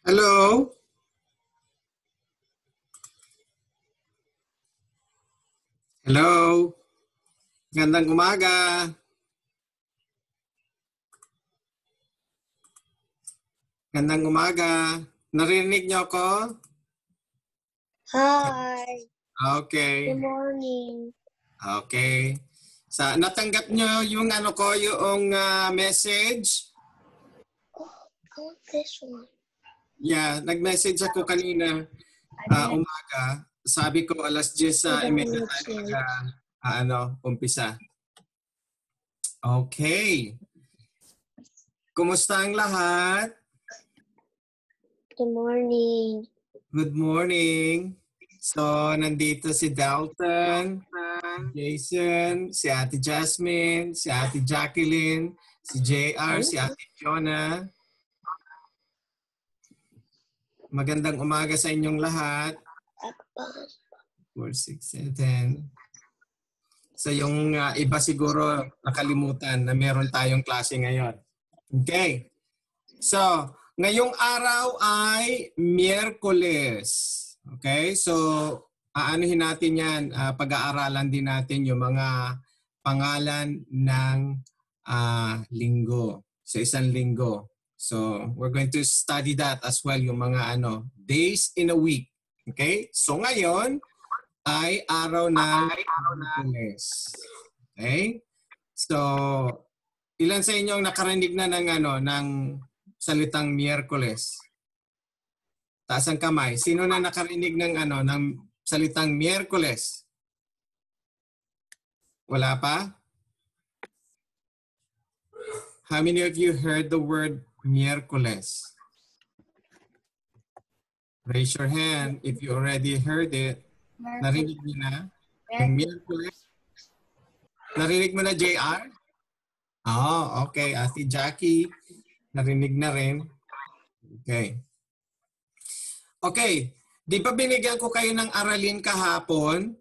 Hello? Hello? Gandang umaga. Gandang umaga. Narinig niyo ako? Hi. Okay. Good morning. Okay. Natanggap niyo yung message? I want this one. Yeah, nag-message ako kanina umaga. Sabi ko alas 10:30 tayo umpisa. Okay. Kumusta ang lahat? Good morning. Good morning. So, nandito si Dalton, Jason, si Ate Jasmine, si Ate Jacqueline, si JR, si Ate Fiona. Magandang umaga sa inyong lahat. 4, 6, 7. So, yung iba siguro nakalimutan na meron tayong klase ngayon. Okay. So, ngayong araw ay Miyerkules. Okay? So, aanuhin natin yan. Pag-aaralan din natin yung mga pangalan ng linggo. Sa isang linggo. So, we're going to study that as well. Yung mga days in a week. Okay? So, ngayon ay araw ng Miyerkules. Okay? So, ilan sa inyo ang nakarinig na ng salitang Miyerkules? Taas ang kamay. Sino na nakarinig ng salitang Miyerkules? Wala pa? How many of you heard the word Miyerkules? Raise your hand if you already heard it. Narinig mo na? Yung Miyerkules? Narinig mo na, JR? Oh, okay. Ate Jackie, narinig na rin. Okay. Okay. Di ba binigyan ko kayo ng aralin kahapon?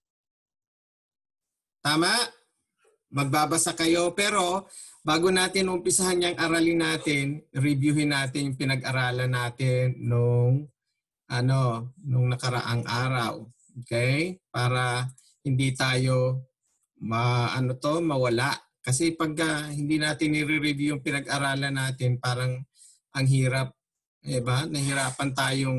Tama? Magbabasa kayo. Pero bago natin umpisahan yung aralin natin, reviewin natin yung pinag-aralan natin nung nakaraang araw. Okay? Para hindi tayo mawala. Kasi pag hindi natin i-review yung pinag-aralan natin, parang ang hirap, diba? Nahirapan tayong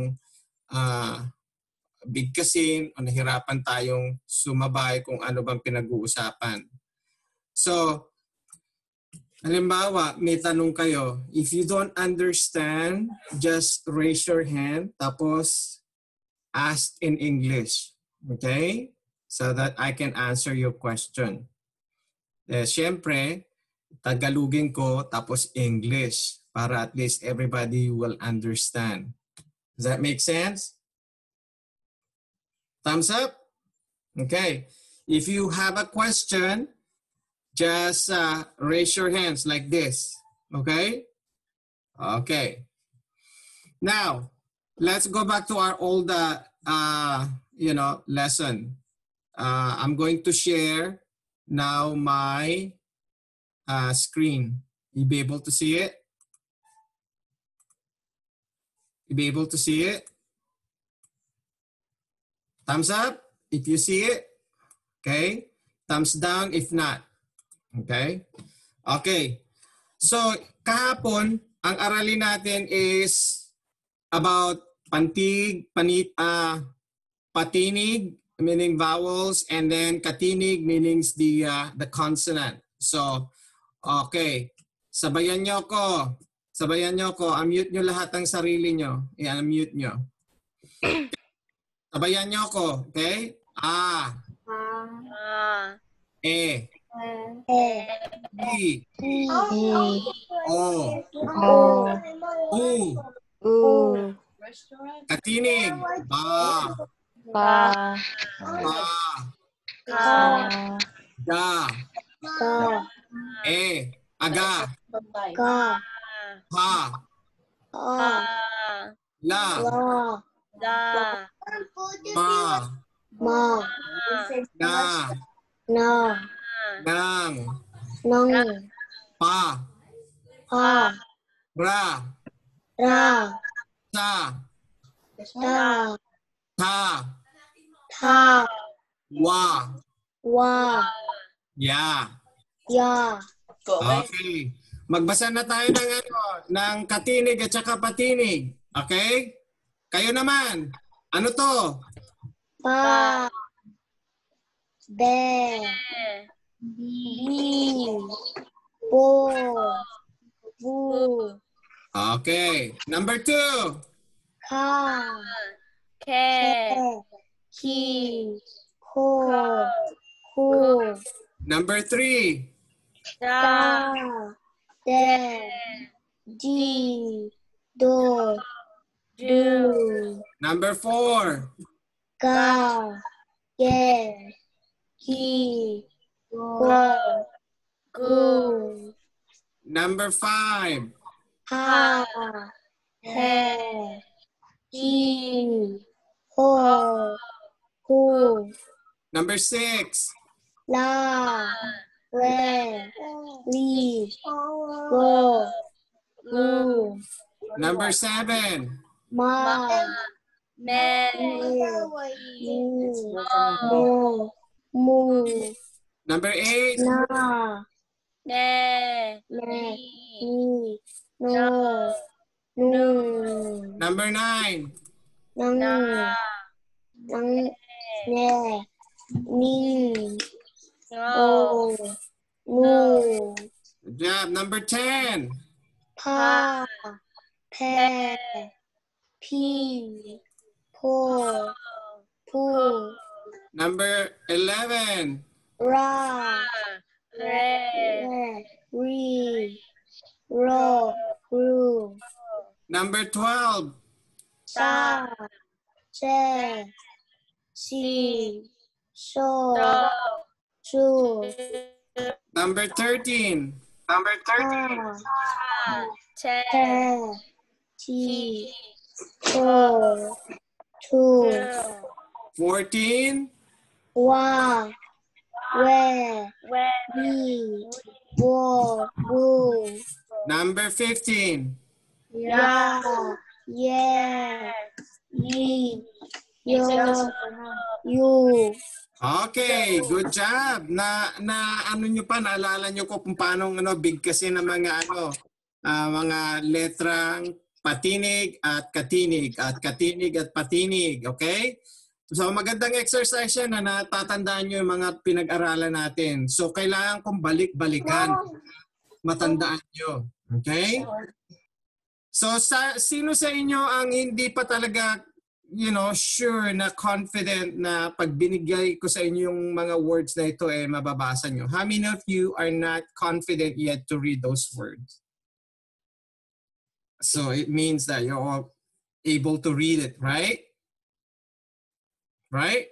bigkasin o nahirapan tayong sumabay kung ano bang pinag-uusapan. So, halimbawa, may tanong kayo. If you don't understand, just raise your hand tapos ask in English. Okay? So that I can answer your question. Siyempre, Tagalogin ko tapos English para at least everybody will understand. Does that make sense? Thumbs up? Okay. If you have a question, just raise your hands like this. Okay? Okay. Now, let's go back to our old lesson. I'm going to share now my screen. You be able to see it? You be able to see it? Thumbs up if you see it. Okay. Thumbs down if not. Okay. Okay. So, kahapon, ang aralin natin is about pantig, patinig, meaning vowels, and then katinig, meaning the consonant. So, okay. Sabayan nyo ko. Unmute nyo lahat ng sarili nyo. I-unmute nyo. Sabayan nyo ako. Okay? A. E. I. O. U. Katinig. Ba. Ba. Da. E. Aga. Ka. Ha. La. Ma. Ma. Na. Na. Nang. Nang. Pa. Pa. Ra. Ra. Sa. Ta. Ta. Ta. Wa. Wa. Ya. Ya. Okay. Magbasa na tayo ng ng katinig at saka patinig. Okay? Kayo naman. Ano to? Pa. Be. Bi. Bo. Bu. Okay. Number 2. Ka. Ke. Ki. Ko. Ku. Number 3. Da. Ta. De. Di. Do. Du. Number 4. Ga. Ge. Gi. Go. Gu. Number 5. Ha. He. Hi. Ho. Hu. Number 6. La. Le. Li. Go. Lu. Number 7. Ma. Me. Mu. Mo. Mu. Number 8. Na. Ne. Ne. Ni. No. Nu. Number 9. Nang. Na. Nang. Ne. Ni. No. O. Nu. Good job. Number 10. Pa. Pe. Pi. Po. Pu. Number 11. Ra. Re. Re. Ri. Ro. Ru. Number 12. Sa. Se. Si. So. So. Su. Number 13. Number Ta. Te. Te. Ti. To. Tu. 14. Wa. We. We. Bi. Bo. Bu. Number 15. Ya. Ye. Yi. Yo. Yu. Okay, good job. Na ano nyo pa, naalala nyo ko kung paano bigkasin ng mga mga letrang patinig at katinig at patinig, okay? So magandang exercise yan na natatandaan nyo yung mga pinag-aralan natin. So kailangan kong balik-balikan. Matandaan nyo. Okay? So sino sa inyo ang hindi pa talaga sure na confident na pag binigay ko sa inyo yung mga words na ito mababasa nyo? How many of you are not confident yet to read those words? So it means that you're all able to read it, right? Right?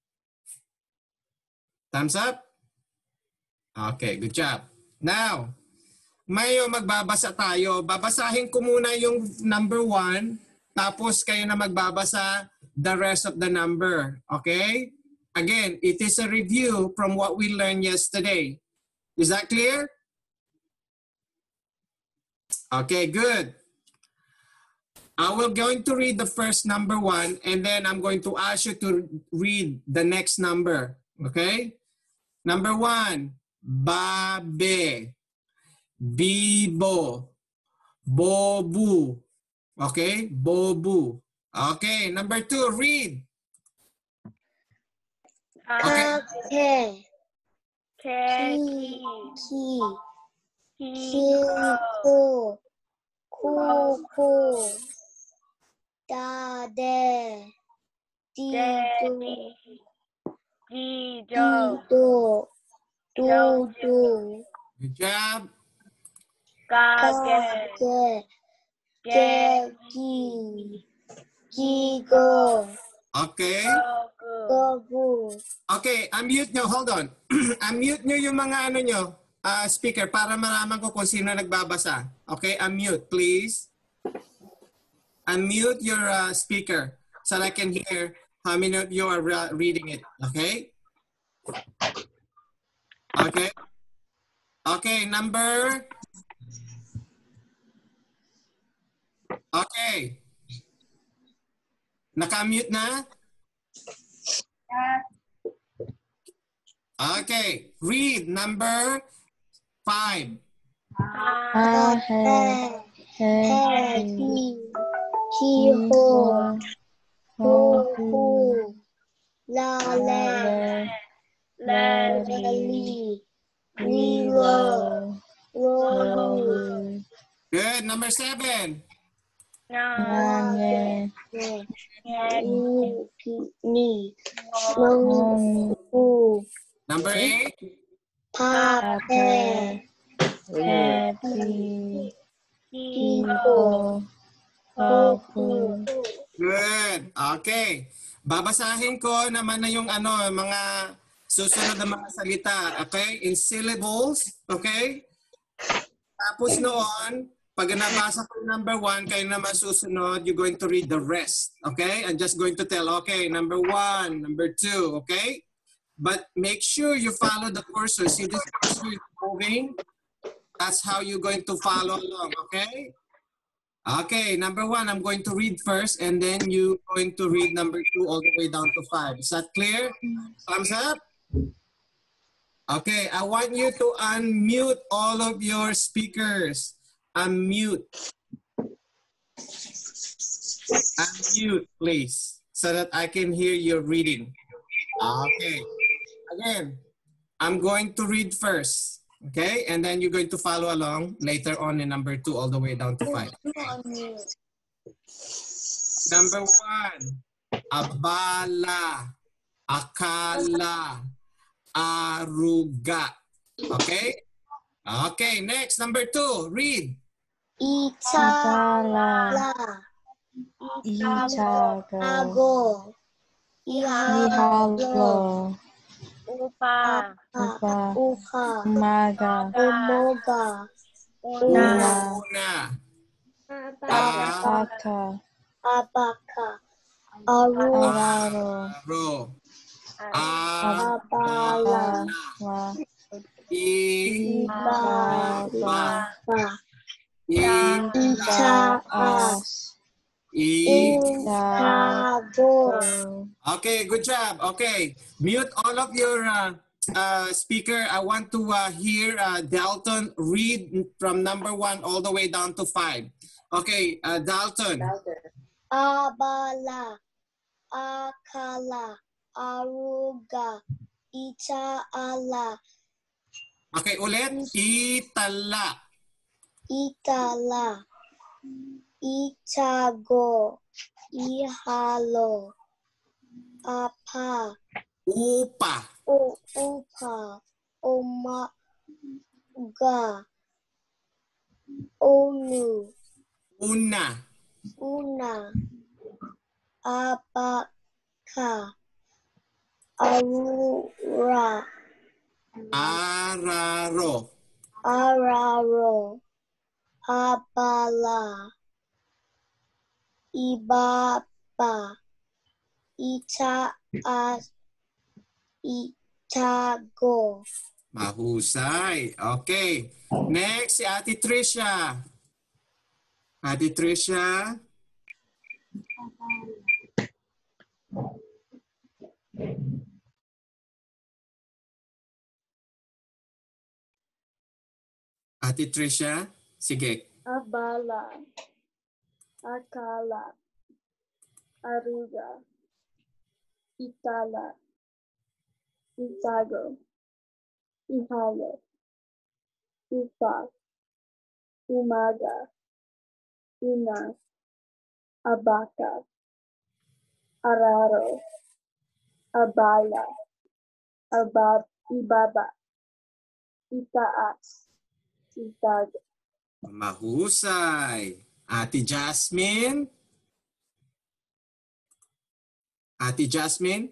Thumbs up? Okay, good job. Now, magbabasa tayo. Babasahin ko muna yung number 1. Tapos kayo na magbabasa the rest of the number. Okay? Again, it is a review from what we learned yesterday. Is that clear? Okay, good. I will going to read the first number 1 and then I'm going to ask you to read the next number. Okay? Number 1, babe, bibo, bobu. Okay? Bobu. Okay. Number 2, read. Okay. Ke. Ke. Ki. Ki. Ku. Ku. Ku. Da. De. Di. Do. Di. Di. Do. Du. Du. Good job. Ka. Ge. Ge. Gi. Gi. Go. Okay. Go. Gu. Okay, unmute nyo. Hold on. Unmute nyo yung mga nyo, speaker para malaman ko kung sino nagbabasa. Okay, unmute please. Unmute your speaker so that I can hear how many of you are reading it. Okay? Okay. Okay, number. Okay. Naka-mute na? Okay. Read number 5. Good. Number 7. Number 8. Good. Okay. Babasahin ko naman na yung mga susunod na mga salita. Okay? In syllables. Okay? Tapos noon, pag nabasa ko number 1, kayo naman susunod, you're going to read the rest. Okay? I'm just going to tell, okay, number 1, number 2, okay? But make sure you follow the cursor. See this cursor is moving? That's how you're going to follow along, okay? Okay, number 1, I'm going to read first, and then you're going to read number 2 all the way down to 5. Is that clear? Thumbs up? Okay, I want you to unmute all of your speakers. Unmute. Unmute, please, so that I can hear your reading. Okay. Again, I'm going to read first. Okay, and then you're going to follow along later on in number 2 all the way down to 5. Number 1, abala, akala, aruga. Okay? Okay, next, number 2, read. Itago. Ihalo. Upa. Umoga. Una. Abaka. Araro. Abala. Ibaba. Itago. Okay, good job. Okay, mute all of your speaker. I want to hear Dalton read from number 1 all the way down to 5. Okay, Dalton. Abala. Akala. Aruga. Itaala. Okay, ulit. Itala. Itala. Itago. Ihalo. Apa. Upa. Upa. Omaga. Onu. Una. Abaka. Arura. Araro. Abala. Ibaba. Itago. Mahusay. Okay. Next, si Ate Tricia. Ate Tricia. Ate Tricia, sige. Abala. Akala. Aruga. Itala. Itago. Ihalo. Upa. Umaga. Una. Abaka. Araro. Abala. Ibaba. Itaas. Itago. Mahusay. Ate Jasmine. Ate Jasmine?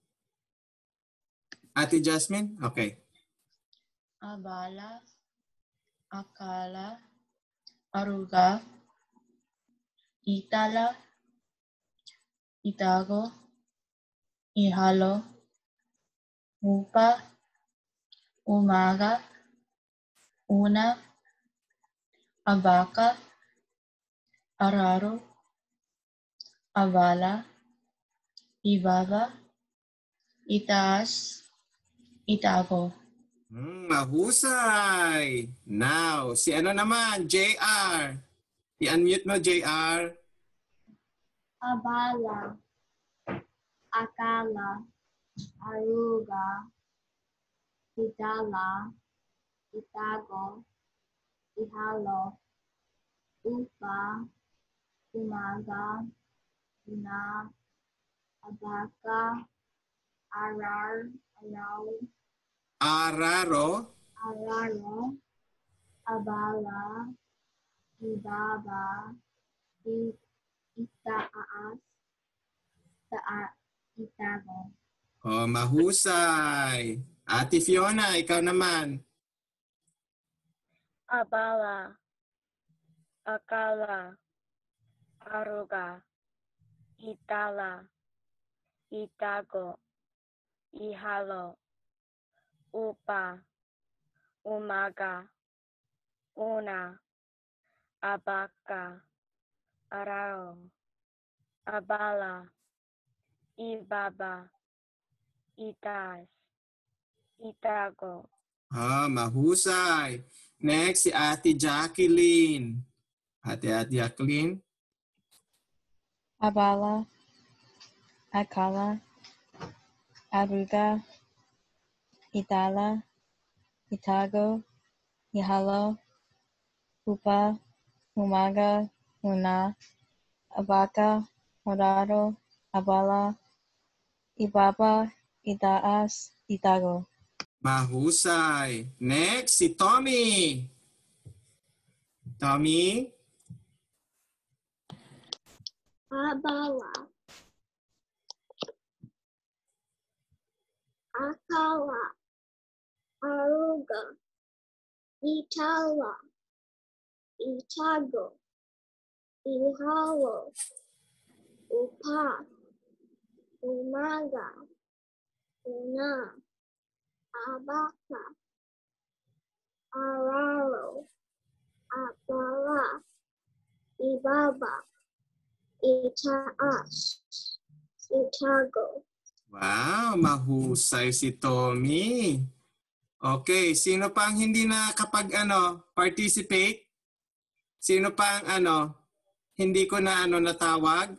Ate Jasmine? Okay. Abala, akala, aruga, itala, itago, ihalo, upa, umaga, una, abaka, araro, abala, ibaba, itaas, itago. Mahusay. Now, si ano naman, JR. I-unmute mo, JR. Abala, akala, aruga, idala, itago, ihalo, upa, umaga, una, abaka, arar, araw, Araro. araro, abala, ibaba, itaas, itago. Oh, mahusay. Ate Fiona, ikaw naman. Abala, akala, aruga, itala, itago, ihalo, upa, umaga, una, abaka, arao, abala, ibaba, itas, itago. Ah, mahusay. Next, si Ate Jacqueline. Ate Jacqueline. Abala, akala, aruga, itala, itago, ihalo, upa, umaga, una, abaka, oraro, abala, ibaba, itaas, itago. Mahusay. Next, si Tommy. Tommy. Abala, akala, aruga, itala, itago, ihalo, upa, umaga, una, abaka, araro, abala, ibaba, itaas, itago. Wow, mahusay si Tommy. Okay, sino pang hindi na kapag participate? Sino pang hindi ko na natawag?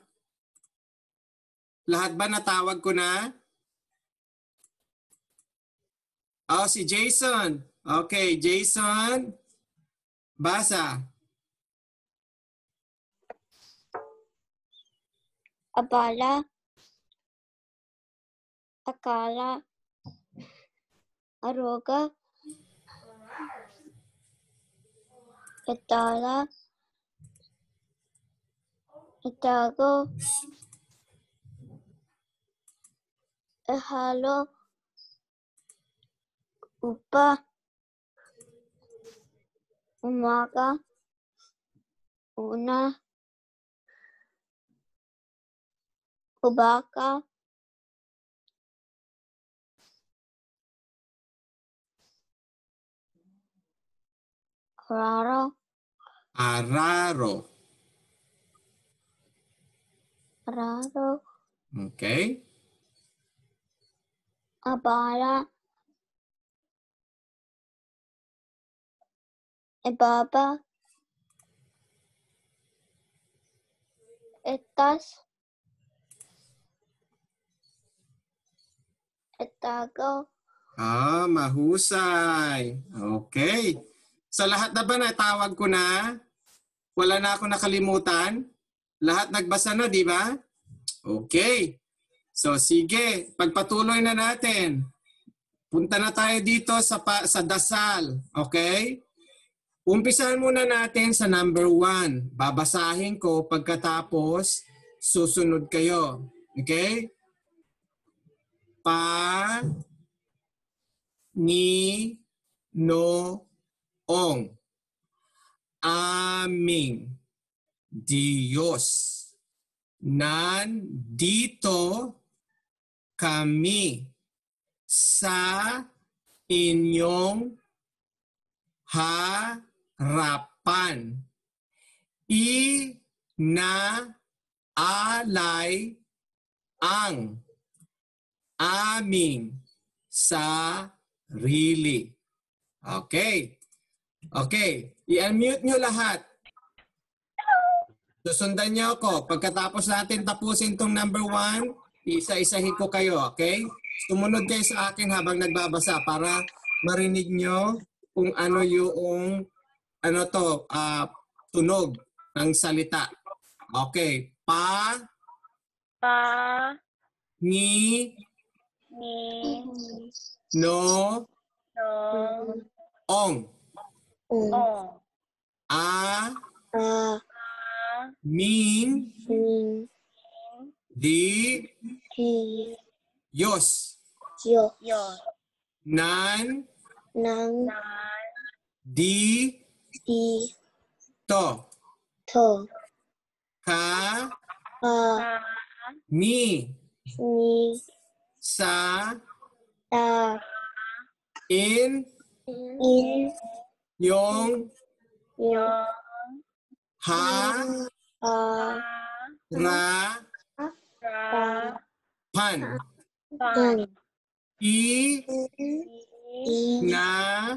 Lahat ba natawag ko na? Oh, si Jason. Okay, Jason. Basa. Abala, akala, aruga, itala, itago, ihalo, upa, umaga, una, ubaka, araro, Araro. araro, Okay. abala, ibaba, itas, itago. Ah, mahusay. Okay. Sa lahat na ba natawag ko na? Wala na ako nakalimutan? Lahat nagbasa na, di ba? Okay. So sige, pagpatuloy na natin. Punta na tayo dito sa dasal. Okay? Umpisahan muna natin sa number 1. Babasahin ko pagkatapos susunod kayo. Okay? Ni noong aming Diyos, nandito kami sa inyong harapan. Inaalay ang aming sarili. Okay. Okay. I-unmute nyo lahat. Susundan niyo ako. Pagkatapos natin tapusin tong number 1, isa-isahin ko kayo, okay? Sumunod kayo sa akin habang nagbabasa para marinig nyo kung ano yung tunog ng salita. Okay. Pa, ni, no, ong. Min, di, yos. Nan, di, to. Ka, mi, sa, in, yung, ha, ra, pan. I, na,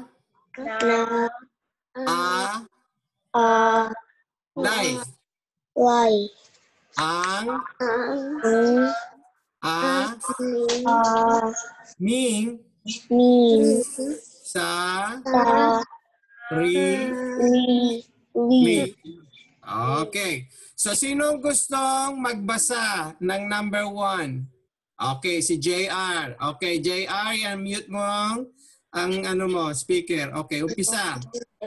a, lay. Ang, ming, sa, ri, li. Okay. So, sinong gustong magbasa ng number 1? Okay, si JR. Okay, JR, i-mute mo ang speaker. Okay, umpisa.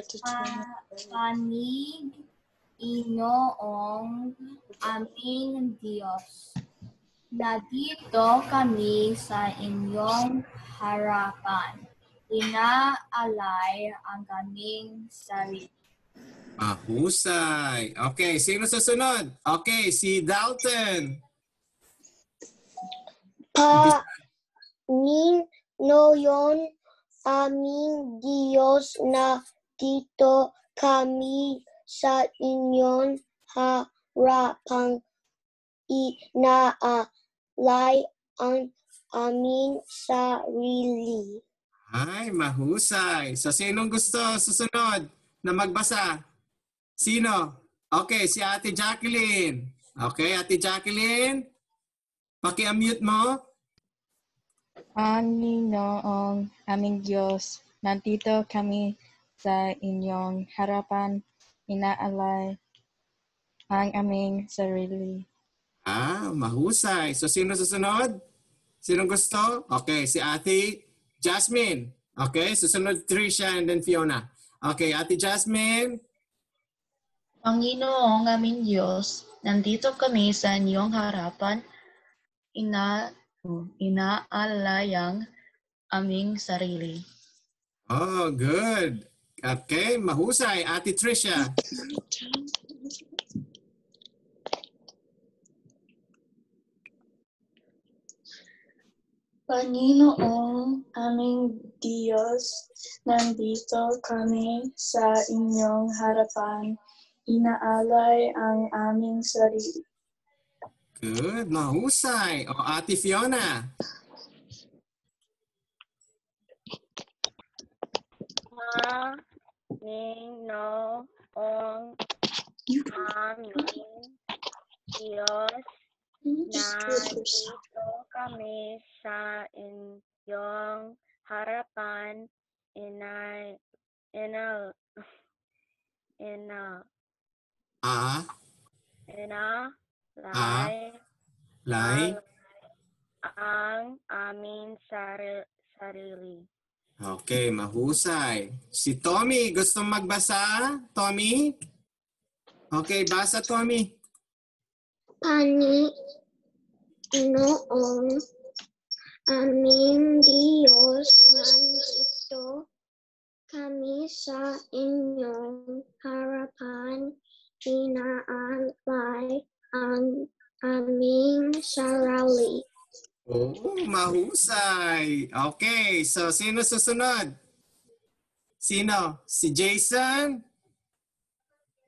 Panig Inoong aming Diyos, nandito kami sa inyong harapan. Inaalay ang aming sarili. Mahusay. Okay, sino susunod? Okay, si Dalton. Panginoon aming Diyos, na dito kami sa inyong harapan. Inaalay ang aming sarili. Ay, mahusay. So, sinong gusto susunod na magbasa? Sino? Okay, si Ate Jacqueline. Okay, Ate Jacqueline. Paki-unmute mo. Panginoong aming Diyos, nandito kami sa inyong harapan. Inaalay ang aming sarili. Mahusay. So, sino susunod? Sinong gusto? Okay, si Ate Jasmine. Okay, susunod Trisha and then Fiona. Okay, Ate Jasmine. Panginoong aming Diyos, nandito kami sa inyong harapan. Inaalay ang aming sarili. Oh, good. Okay, mahusay. Ate Trisha. Panginoong aming Diyos, nandito kami sa inyong harapan. Inaalay ang aming sarili. Good, mahusay. O, Ate Fiona. Panginoong aming Diyos, nandito kami sa inyong harapan. Lay. Ang aming sarili. Okay, mahusay. Si Tommy, gusto magbasa? Tommy? Okay, basa Tommy. Panginoong aming Diyos, nandito kami sa inyong harapan. Inaalay ang aming sarili. Oh, mahusay. Okay, so sino susunod? Sino? Si Jason?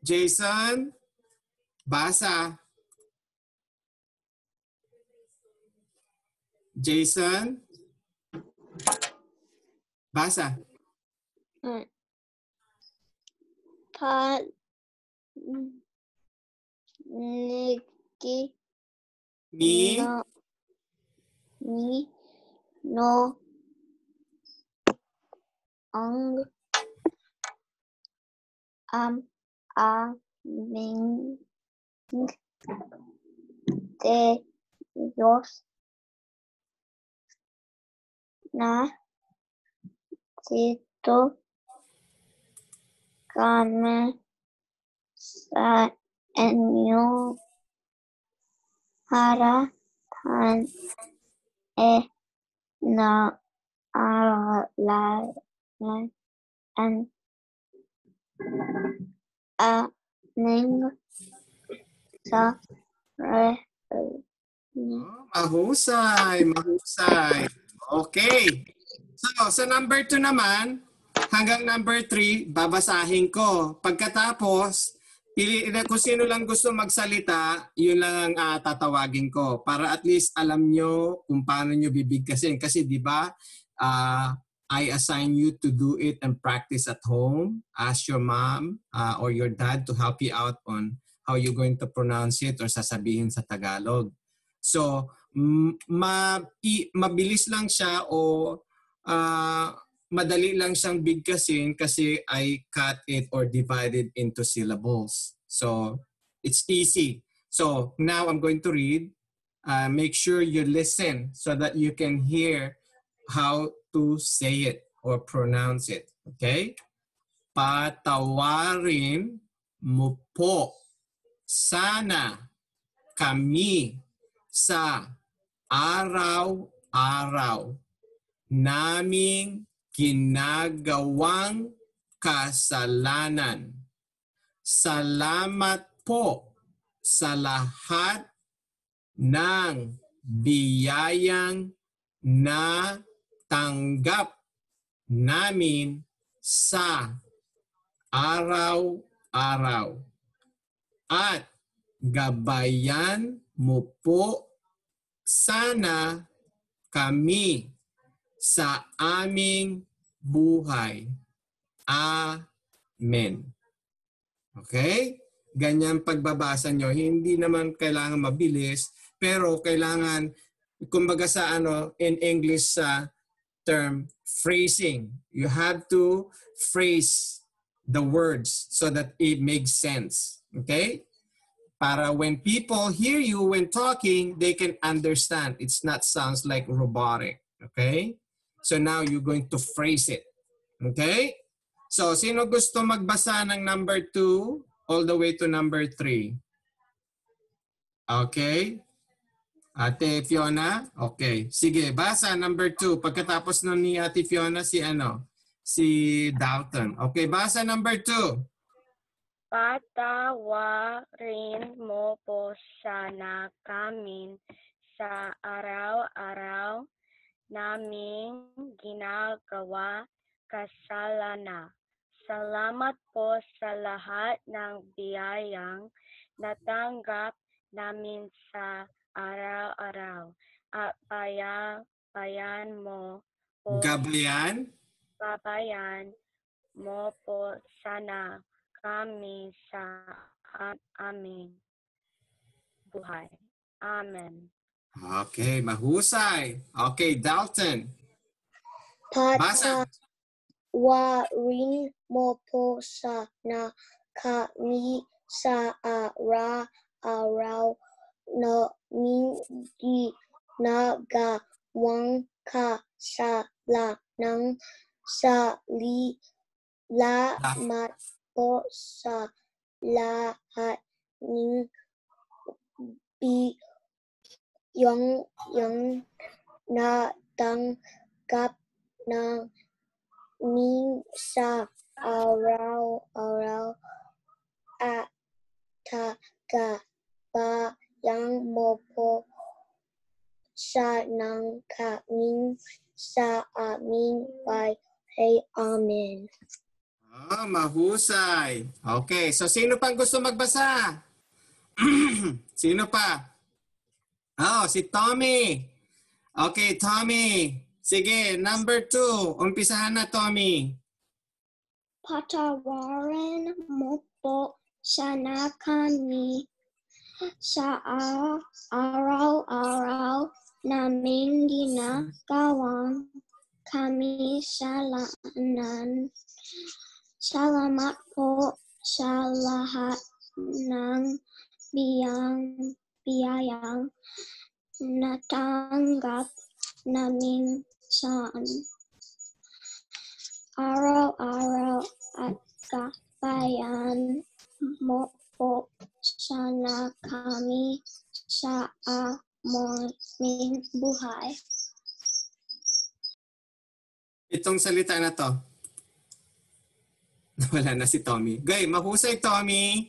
Jason? Basa. Jason? Basa. Niki Ni? no ang aming Diyos na dito kami sa inyong harapan na aralan aming sarili. Mahusay, mahusay. Okay. So, sa number 2 naman, hanggang number 3, babasahin ko. Pagkatapos, kung sino lang gusto magsalita, yun lang ang tatawagin ko. Para at least alam nyo kung paano nyo bibigkasin. Kasi di ba, I assign you to do it and practice at home. Ask your mom or your dad to help you out on how you're going to pronounce it or sasabihin sa Tagalog. So, mabilis lang siya o madali lang siyang bigkasin kasi I cut it or divide it into syllables. So, it's easy. So, now I'm going to read. Make sure you listen so that you can hear how to say it or pronounce it. Okay? Patawarin mo po sana kami sa araw-araw naming ginagawang kasalanan. Salamat po sa lahat ng biyayang na tanggap namin sa araw-araw. At gabayan mo po sana kami sa aming buhay. Amen. Okay? Ganyan pagbabasa nyo. Hindi naman kailangan mabilis, pero kailangan, kumbaga sa in English sa term, phrasing. You have to phrase the words so that it makes sense. Okay? Para when people hear you when talking, they can understand. It's not sounds like robotic. Okay? So now you're going to phrase it. Okay? So sino gusto magbasa ng number 2 all the way to number 3? Okay? Ate Fiona? Okay. Sige, basa number 2. Pagkatapos nun ni Ate Fiona, si Dalton. Okay, basa number 2. Patawarin mo po sana kami sa araw-araw naming ginagawa kasalanan. Salamat po sa lahat ng biyayang natanggap namin sa araw-araw. At gabayan mo po sana kami sa aming buhay. Amen. Okay, mahusay. Okay, Dalton. Basa. Patawarin mo po sana kami sa araw-araw naming ginagawang kasalanan. Salamat po sa lahat ng biyayang natanggap namin sa araw-araw at gabayan mo po sana kami sa aming buhay. Amen. Mahusay. Okay, so sino pang gusto magbasa? Sino pa? Si Tommy. Okay, Tommy. Sige, number 2. Umpisahan na, Tommy. Patawarin mo po sana kami sa araw-araw naming ginagawang kamisalanan. Salamat po sa lahat ng biyayang natanggap namin sa araw-araw at gabayan mo po sana kami sa aming buhay. Itong salita na to. Wala na si Tommy. Gay, mahusay, Tommy.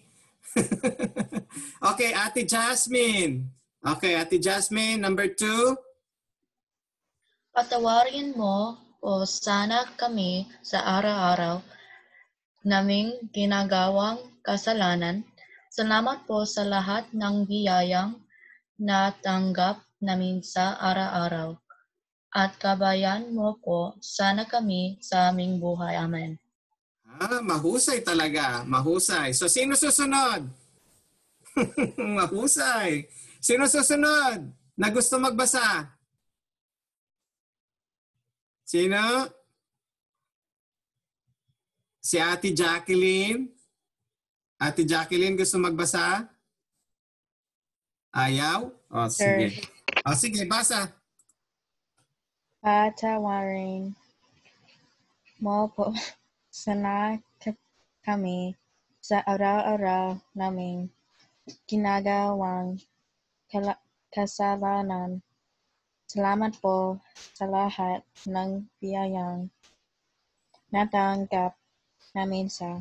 Okay, Ate Jasmine. Okay, Ate Jasmine, number 2. Patawarin mo o sana kami sa araw-araw naming ginagawang kasalanan. Salamat po sa lahat ng biyayang natanggap namin sa araw-araw. At kabayan mo po sana kami sa aming buhay. Amen. Mahusay talaga. Mahusay. So, sino susunod? Mahusay. Sino susunod na gusto magbasa? Sino? Si Ate Jacqueline. Ate Jacqueline gusto magbasa? Ayaw? O, sige. O, sige, basa. Patawarin mo po sana kami sa araw-araw naming ginagawang kasalanan. Salamat po sa lahat ng biyayang natanggap namin sa...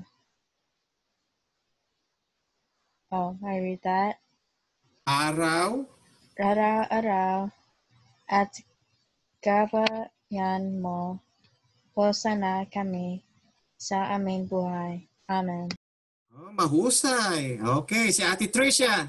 Oh, I read that. Araw. Araw-araw at gabayan mo po sana kami sa aming buhay. Amen. Oh, mahusay. Okay, si Ate Tricia.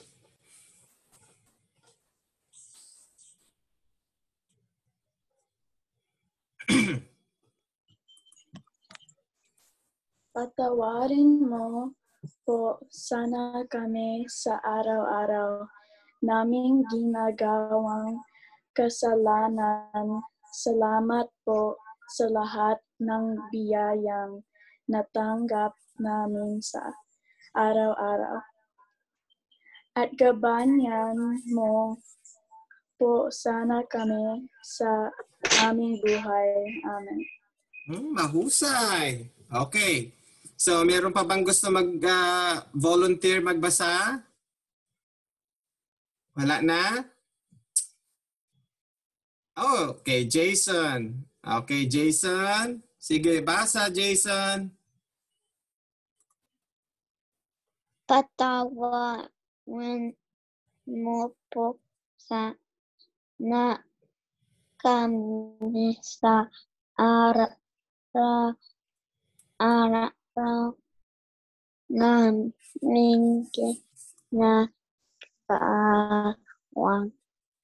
Patawarin mo po sana kami sa araw-araw naming ginagawang kasalanan. Salamat po sa lahat ng biyayang natanggap namin sa araw-araw. At gabayan mo po sana kami sa aming buhay. Amen. Mahusay. Okay. So, meron pa bang gusto mag-volunteer magbasa? Wala na? Oh, okay, Jason. Okay, Jason. Sige, basa, Jason. Patawarin mo po sana kami sa araw naming ginagawang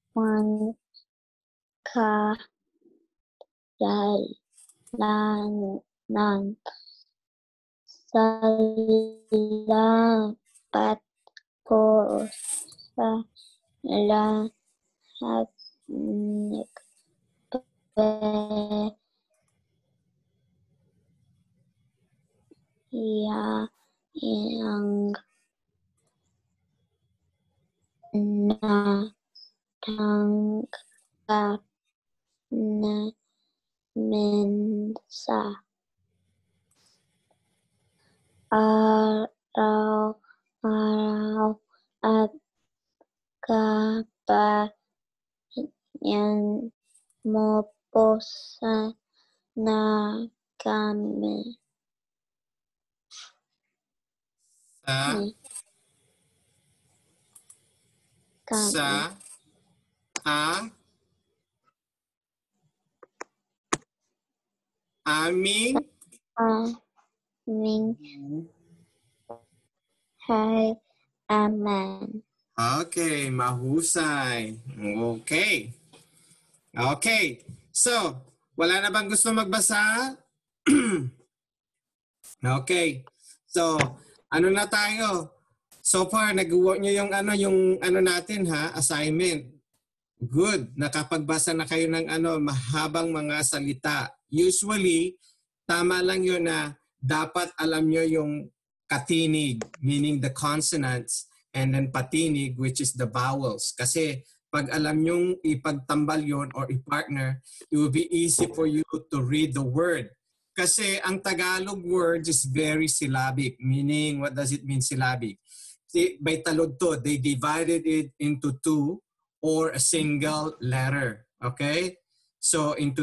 kasalanan. Salamat po sa lahat ng biyayang natanggap namin sa araw-araw at gabayan mo po sana kami aming Hi, Amen. Okay, mahusay. Okay. Okay. So, wala na bang gusto magbasa? Okay. So, ano na tayo? So far, nag-work nyo yung ano natin ha, assignment. Good. Nakapagbasa na kayo ng mahabang mga salita. Usually, tama lang yun na dapat alam nyo yung katinig, meaning the consonants, and then patinig, which is the vowels. Kasi pag alam nyong ipagtambal yun or i-partner, it will be easy for you to read the word. Kasi ang Tagalog word is very syllabic, meaning what does it mean syllabic? By taludtod, they divided it into two or a single letter. Okay? So into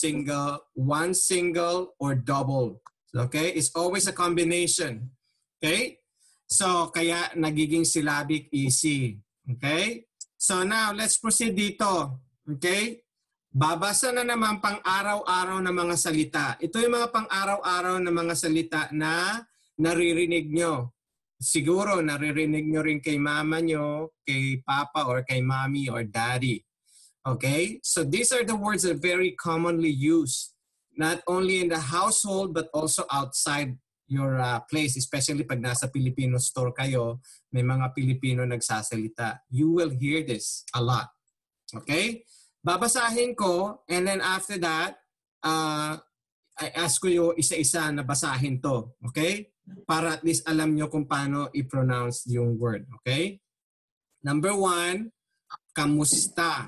one single or double. Okay? It's always a combination. Okay? So kaya nagiging syllabic easy. Okay? So now, let's proceed dito. Okay? Babasa na naman pang-araw-araw na mga salita. Ito yung mga pang-araw-araw na mga salita na naririnig nyo. Siguro naririnig nyo rin kay mama nyo, kay papa, or kay mommy or daddy. Okay? So these are the words that are very commonly used, not only in the household but also outside your place, especially pag nasa Filipino store kayo, may mga Pilipino nagsasalita. You will hear this a lot. Okay? Babasahin ko, and then after that, I ask ko yung isa-isa na basahin to. Okay? Para at least alam nyo kung paano i-pronounce yung word. Okay? Number 1, kamusta,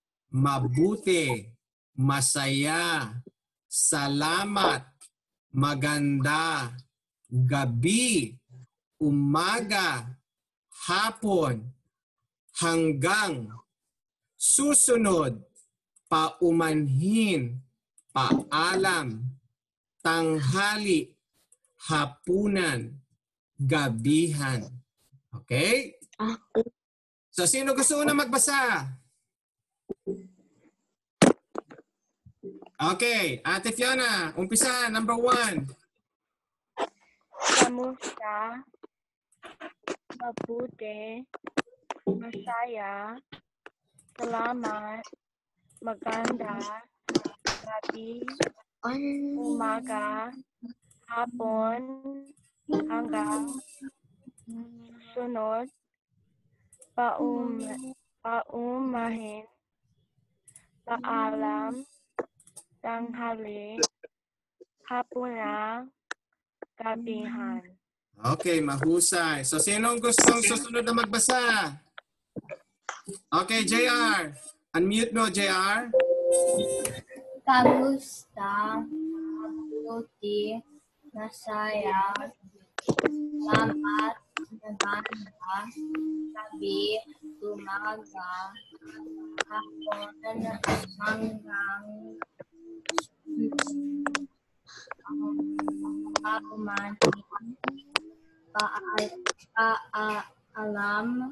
mabuti, masaya, salamat, maganda, gabi, umaga, hapon, hanggang, susunod, paumanhin, paalam, tanghali, hapunan, gabihan. Okay? So, sino gusto na magbasa? Okay. Ate Fiona, umpisa. Number 1. Kamusta? Mabuti. Masaya. Salamat. Maganda. Gabi. Umaga. Hapon. Hanggang. Sunod. Paumahin. Paalam. Tanghali. Hapunan. Gabihan. Okay, mahusay. So, sinong gustong susunod na magbasa? Okay, JR. Unmute mo, JR. Kamusta? Mabuti. Masaya. Salamat. Maganda. Gabi. Umaga. Hapon. Hanggang. Paumanhin. Paalam.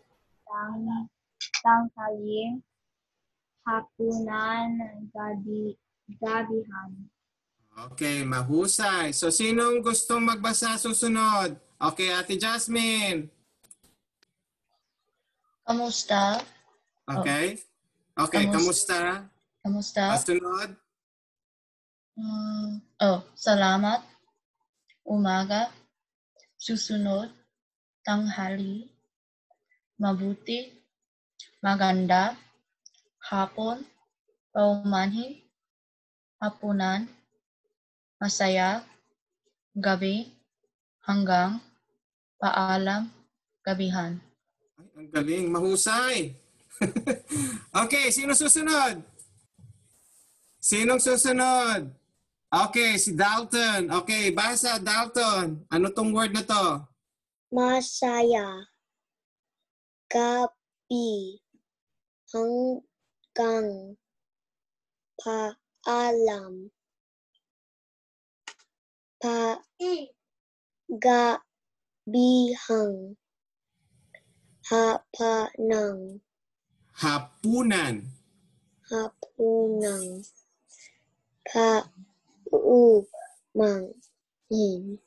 Tanghali. Hapunan. Gabihan. Okay, mahusay. So, sinong gustong magbasa susunod? Okay, Ate Jasmine. Kamusta? Okay. Okay, kamusta? Kamusta? Sunod? Salamat. Umaga. Susunod. Tanghali. Mabuti. Maganda. Hapon. Paumanhin. Hapunan. Masaya. Gabi. Hanggang. Paalam. Gabihan. Ay, ang galing. Mahusay. Okay, sino susunod? Sinong susunod? Okay, si Dalton. Okay, basa Dalton. Ano tong word na to? Masaya. Gabi. Hanggang. Paalam. Gabihan. Hapanang. Hapunan. Hapunang. Paumanhin.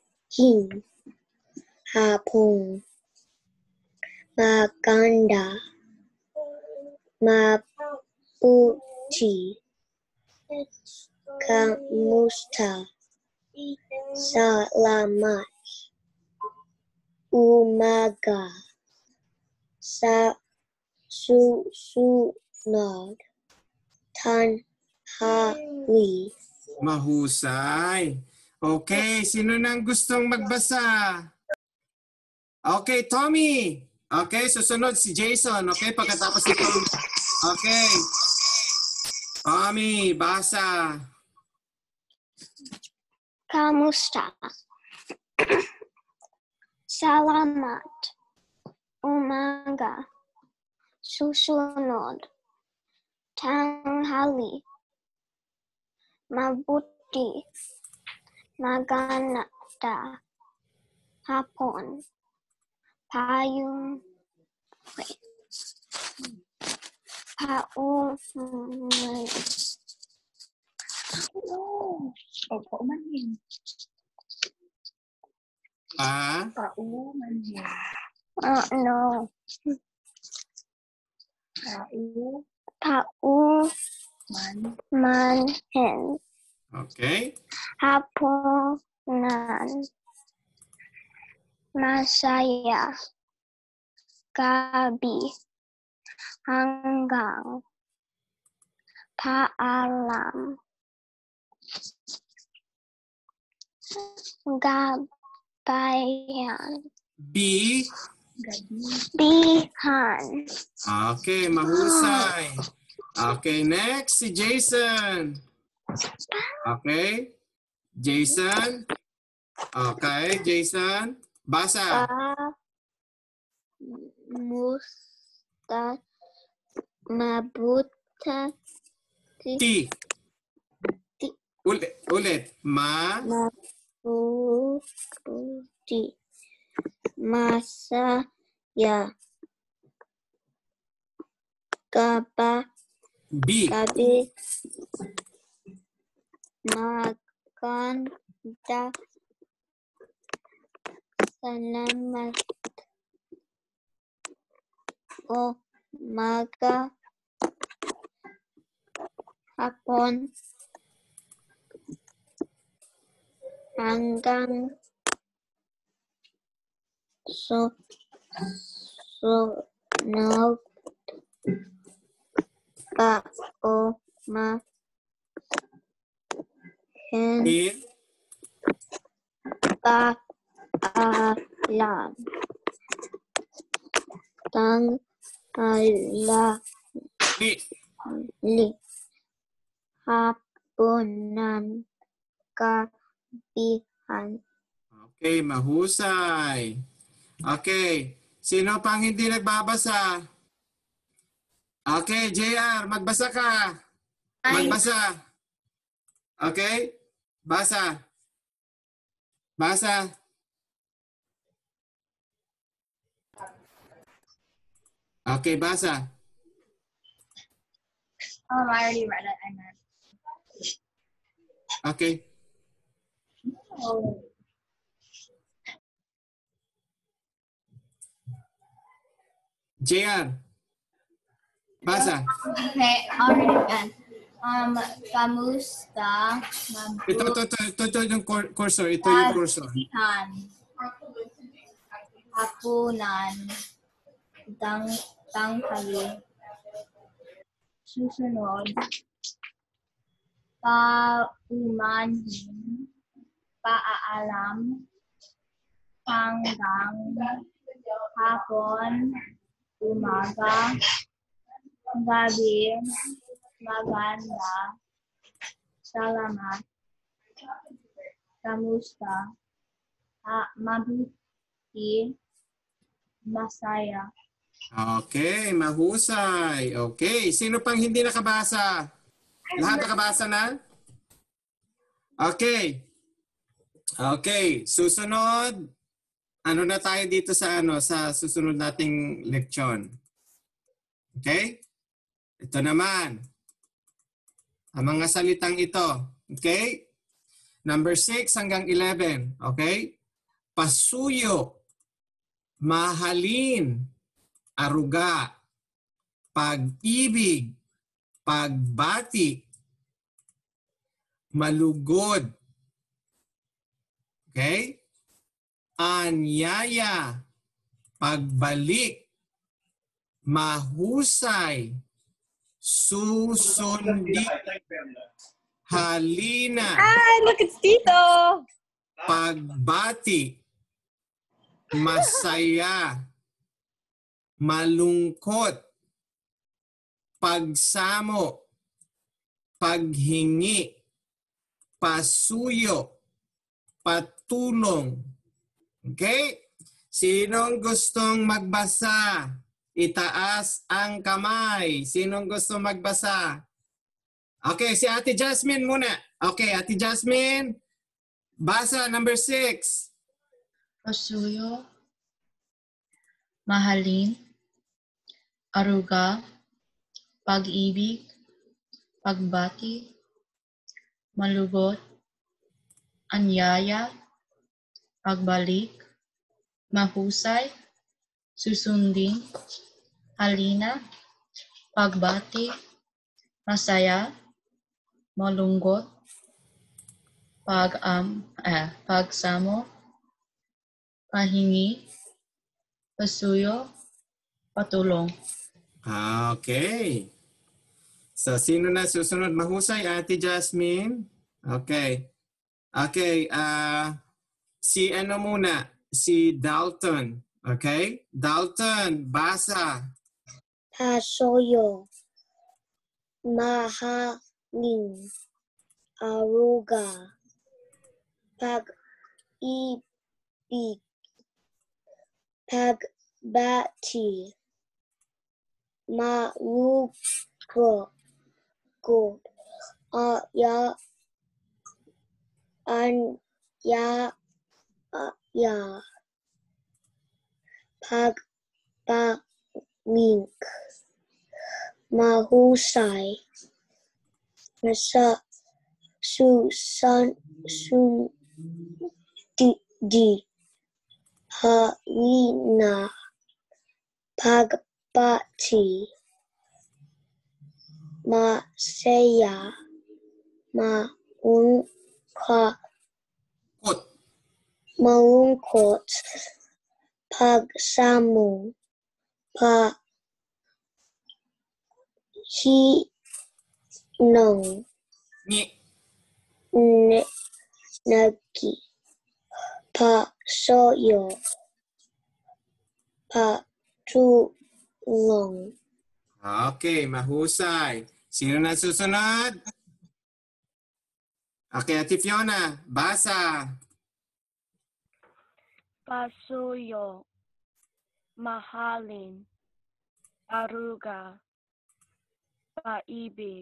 Hapon. Maganda. Mabuti. Mabuti. Kamusta. Salamat. Umaga. Sa susunod. Tanghali. Mahusay. Okay, sino nang gustong magbasa? Okay, Tommy. Okay, susunod si Jason. Okay, pagkatapos si Tommy. Okay. Tommy, basa. Kamusta? Salamat. Umaga. Susunod. Tanghali. Mabuti. Maganda. Hapon. Paumaga. Paumanhin. Ah? Paumanhin. No. Paumanhin. Okay. Hapunan. Masaya. Gabi. Hanggang. Paalam. Gabayan. Bihan. Okay, mahusay. Okay, next si Jason. Okay. Jason. Okay, Jason. Basa. Mabuta. T. Ulit. Mabuti. Masaya. B. Gabi. Maganda. Salamat. Umaga. Hapon. Hanggang. Susunod. Paumanhin. Paalam. Tanghali. Hapunan. Gabihan. Okay, mahusay. Okay. Sino pang hindi nagbabasa? Okay, JR, magbasa ka. Magbasa. Okay? Basa. Basa. Okay, basa. I already read it. I meant. Okay. Oh. JR. Basa. Okay, already done. Kamusta? Ito yung cursor. Ito yung cursor. Mabuti. Hapunan. Tanghali. Susunod. Paumanhin. Paalam. Hanggang. Hapon. Umaga. Gabi. Maganda. Salamat. Kamusta? Mabuti. Masaya. Okay, mahusay. Okay, sino pang hindi nakabasa? Lahat nakabasa na? Okay. Okay, susunod. Ano na tayo dito sa sa susunod nating leksyon? Okay? Ito naman. Ang mga salitang ito. Okay? Number 6 hanggang 11. Okay? Pasuyo. Mahalin. Aruga. Pag-ibig. pagbati, malugod. Okay? Anyaya, pagbalik, mahusay, susundin, halina, Look, it's Tito! pagbati, masaya, malungkot, pagsamo, paghingi, pasuyo, patulong. Okay? Sinong gustong magbasa? Itaas ang kamay. Sinong gustong magbasa? Okay, si Ate Jasmine muna. Okay, Ate Jasmine. Basa number 6. Pasuyo, mahalin, aruga, pag-ibig, pagbati, malugod, anyaya, pagbalik, mahusay, susundin, halina, pagbati, masaya, malungkot, pagsamo, pahingi, pasuyo, patulong. Okay. So, sino na susunod? Mahusay, Ate Jasmine? Okay. Okay. Si ano muna? Si Dalton. Okay? Dalton, basa. Pasuyo, mahalin, aruga, pag-ibig, pagbati, malungkot, pagbalik, mahusay, susundin, halina, pagbati, masaya, malungkot, pagsamo, pahinong, nagi, pasuyo, patulong. Okay, mahusay. Sino na susunod? Okay, Ate Fiona, basa. Pasuyo, mahalin, aruga, paibig,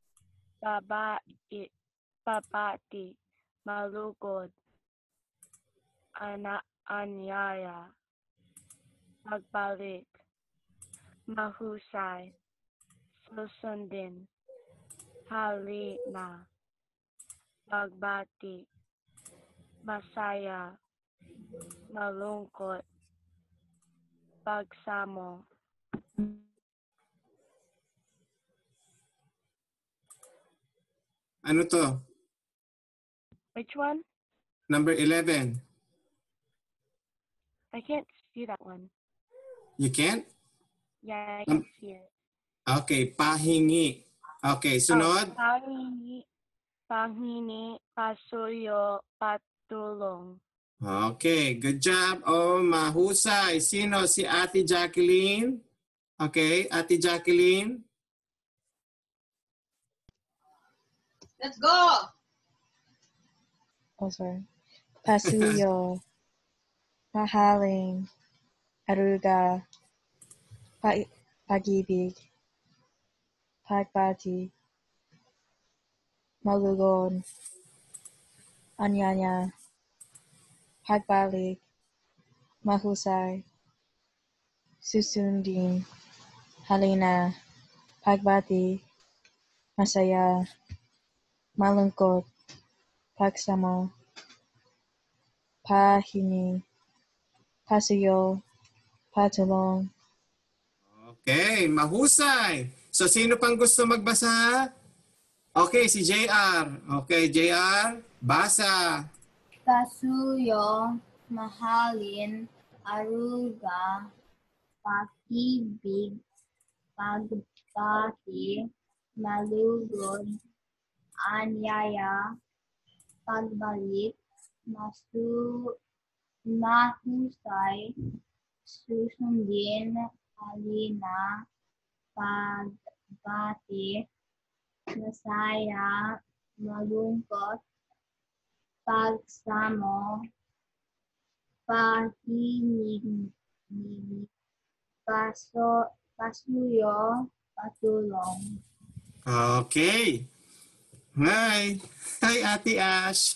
babati, malugod, anyaya, pagbalik, mahusay, susundin, halina, pagbati, masaya, malungkot, pagsamo. Ano to? Which one? Number 11. I can't see that one. You can't? Yeah, I can see it. Okay, pahingi. Okay, sunod. Panghingi, pasuyo, patulong. Okay, good job. Oh, mahusay. Sino? Si Ate Jacqueline? Okay, Ate Jacqueline. Let's go! Oh, sorry. Pasuyo, mahalin, aruga, pag-ibig, pagbati, malugod, anyaya, pagbalik, mahusay, susundin, halina, pagbati, masaya, malungkot, pagsamo, pahingi, pasuyo, patulong. Okay, mahusay. So, sino pang gusto magbasa? Okay, si JR. Okay, JR, basa. Kasuyo, mahalin, aruga, pakibig, pagbati, malugod, anyaya, pagbalik, mahusay, susundin, halina, pagbati, masaya, malungkot, pagsamo, pahinig, pasuyo, patulong. Okay. Hi. Hi, Ate Ash.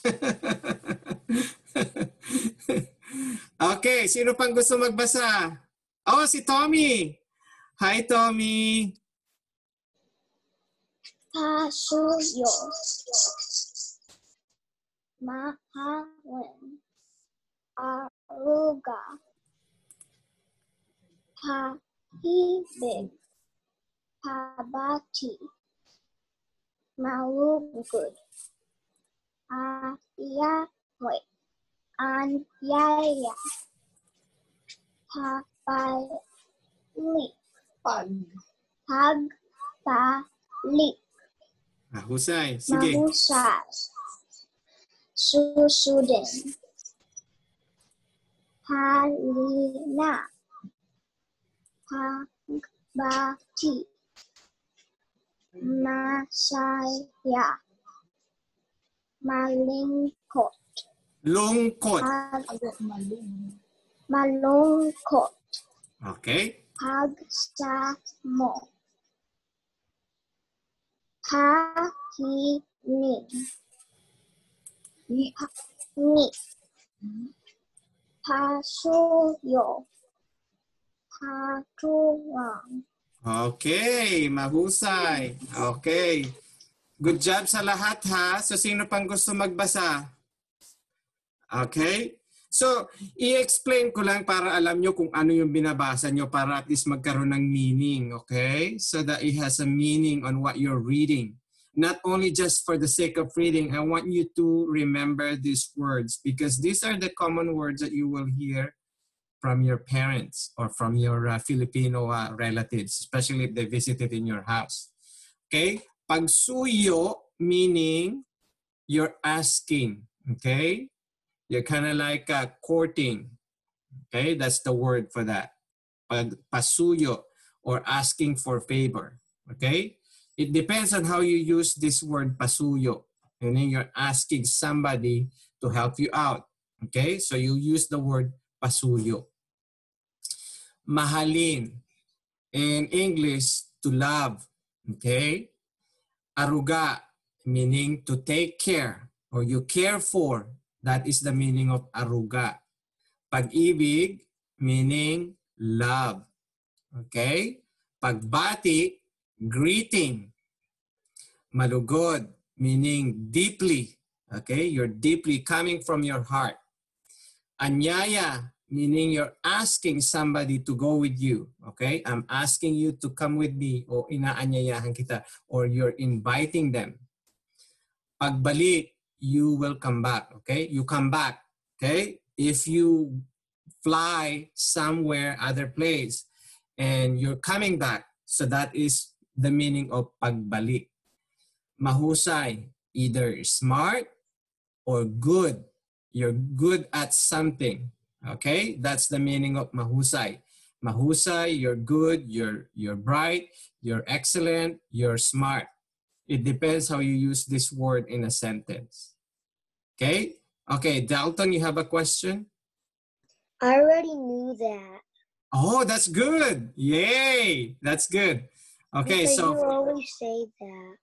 Okay, sino pang gusto magbasa? Oh, si Tommy. Hi, Tommy. Pasuyo. Mahalin. Aruga. Pahibig. Pabati. Malugod. Anyaya. Pabalik. Pagbalik. Husay. Sige. Mahusay. Susundin. Halina. Pagbati. Masaya. Malungkot. Lungkot. Malungkot. Okay. Pagsamo. Pahinig. Pasuyo. Patulong. Okay, mahusay. Okay. Good job sa lahat ha. So sino pang gusto magbasa? Okay? So, i-explain ko lang para alam nyo kung ano yung binabasa nyo para at least magkaroon ng meaning. Okay? So that it has a meaning on what you're reading. Not only just for the sake of reading, I want you to remember these words because these are the common words that you will hear from your parents or from your Filipino relatives, especially if they visited in your house. Okay? Pagsuyo, meaning you're asking. Okay? You're kind of like courting. Okay? That's the word for that. Pasuyo, or asking for favor. Okay? It depends on how you use this word pasuyo. And then you're asking somebody to help you out. Okay? So you use the word pasuyo. Mahalin. In English, to love. Okay? Aruga, meaning to take care or you care for. That is the meaning of aruga. Pag-ibig, meaning love. Okay? Pagbati, greeting. Malugod, meaning deeply. Okay? You're deeply coming from your heart. Anyaya, meaning you're asking somebody to go with you. Okay? I'm asking you to come with me o inaanyayahan kita or you're inviting them. Pagbalik, you will come back. Okay? You come back. Okay? If you fly somewhere, other place, and you're coming back, so that is the meaning of pagbalik. Mahusay, either smart or good. You're good at something. Okay? That's the meaning of mahusay. Mahusay, you're good, you're bright, you're excellent, you're smart. It depends how you use this word in a sentence. Okay? Okay, Dalton, you have a question? I already knew that. Oh, that's good. Yay! That's good. Okay, Because so... you always say that.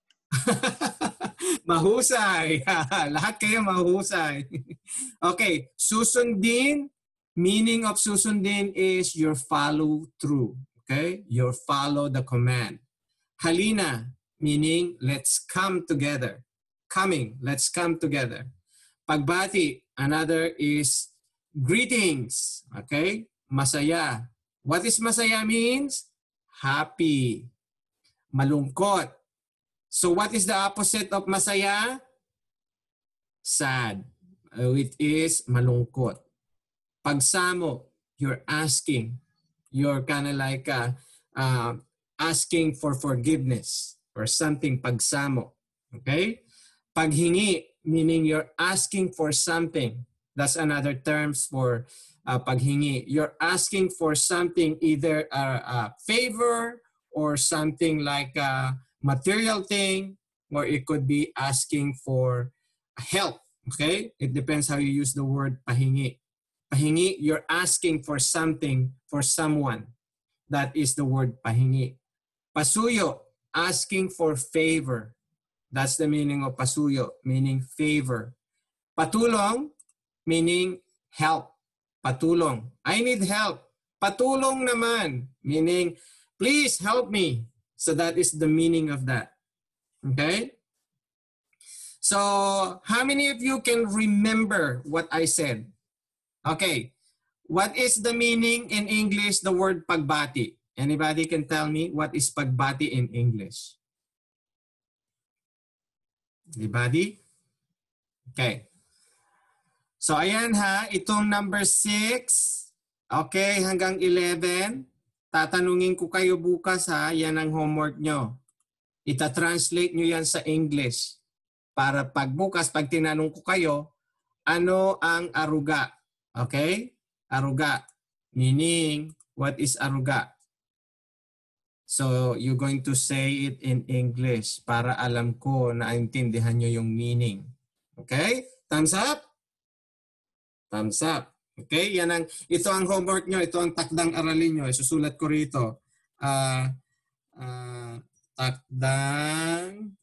Mahusay. Lahat kayo mahusay. Okay, susundin. Meaning of susundin is your follow through. Okay? You follow the command. Halina, meaning let's come together. Coming, let's come together. Pagbati, another is greetings. Okay? Masaya. What is masaya means? Happy. malungkot. So what is the opposite of masaya? Sad. It is malungkot. Pagsamo, you're asking. You're kind of like asking for forgiveness or something, pagsamo. Okay? Paghingi, meaning you're asking for something. That's another terms for paghingi. You're asking for something, either a favor or something like a material thing, or it could be asking for help. Okay? It depends how you use the word pahingi. Pahingi, you're asking for something for someone. That is the word pahingi. Pasuyo, asking for favor. That's the meaning of pasuyo, meaning favor. Patulong, meaning help. Patulong. I need help. Patulong naman, meaning please help me. So that is the meaning of that. Okay? So how many of you can remember what I said? Okay. What is the meaning in English, the word pagbati? Anybody can tell me what is pagbati in English? Anybody? Okay. So ayan ha, itong number 6, okay, hanggang 11. Tatanungin ko kayo bukas ha, yan ang homework nyo. Ita-translate nyo yan sa English. Para pagbukas, pag tinanong ko kayo, ano ang aruga? Okay? Aruga. Meaning, what is aruga? So, you're going to say it in English para alam ko na intindihan nyo yung meaning. Okay? Thumbs up? Thumbs up. Okay? Ito ang homework nyo. Ito ang takdang aralin nyo. Isusulat ko rito. Takdang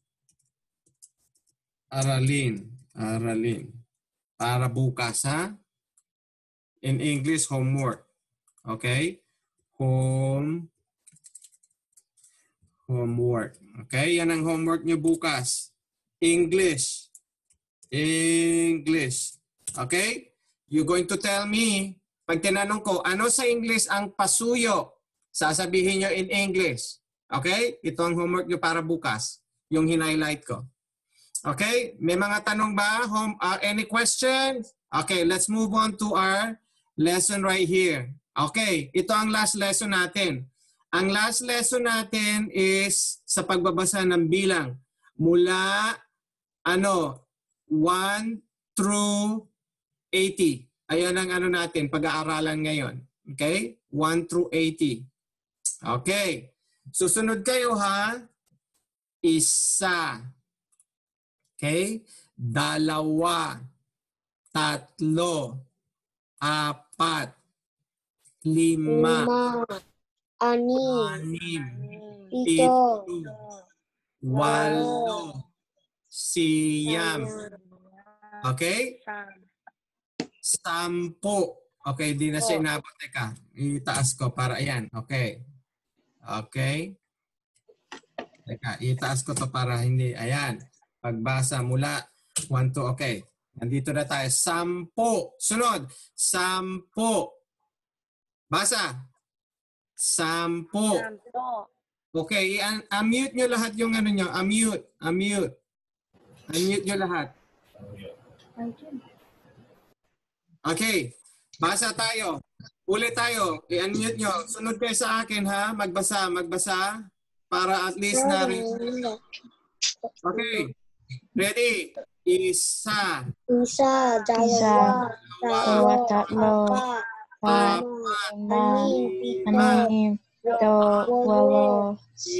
aralin. Para bukas, ha? In English, homework. Okay? Homework. Okay? Yan ang homework nyo bukas. English. Okay? You're going to tell me, pag tinanong ko, ano sa English ang pasuyo? Sasabihin nyo in English. Okay? Ito ang homework nyo para bukas. Yung hinighlight ko. Okay? May mga tanong ba? Any questions? Okay, let's move on to our lesson right here. Okay, ito ang last lesson natin. Ang last lesson natin is sa pagbabasa ng bilang. Mula, 1 through 80. Ayan ang natin, pag-aaralan ngayon. Okay? 1 through 80. Okay. Susunod kayo ha. Isa. Okay? 2, 3, 4, 5, 6, 7, 8, 9, 10. Okay? 10. Okay, di na siya inabot. Teka, itaas ko para ayan. Okay. Okay. Teka, itaas ko to para hindi. Ayan. Pagbasa mula 1 to, okay. Nandito na tayo. 10. Sunod. 10. Basa. 10. Okay, unmute nyo lahat yung nyo. Unmute. Unmute nyo lahat. Okay. Basa tayo. Ulit tayo. I-unmute nyo. Sunod kayo sa akin ha. Magbasa. Para at least na rin. Okay. Ready? Isa. 2, 3, 4, 5, 6, 7, 8, 9, 10,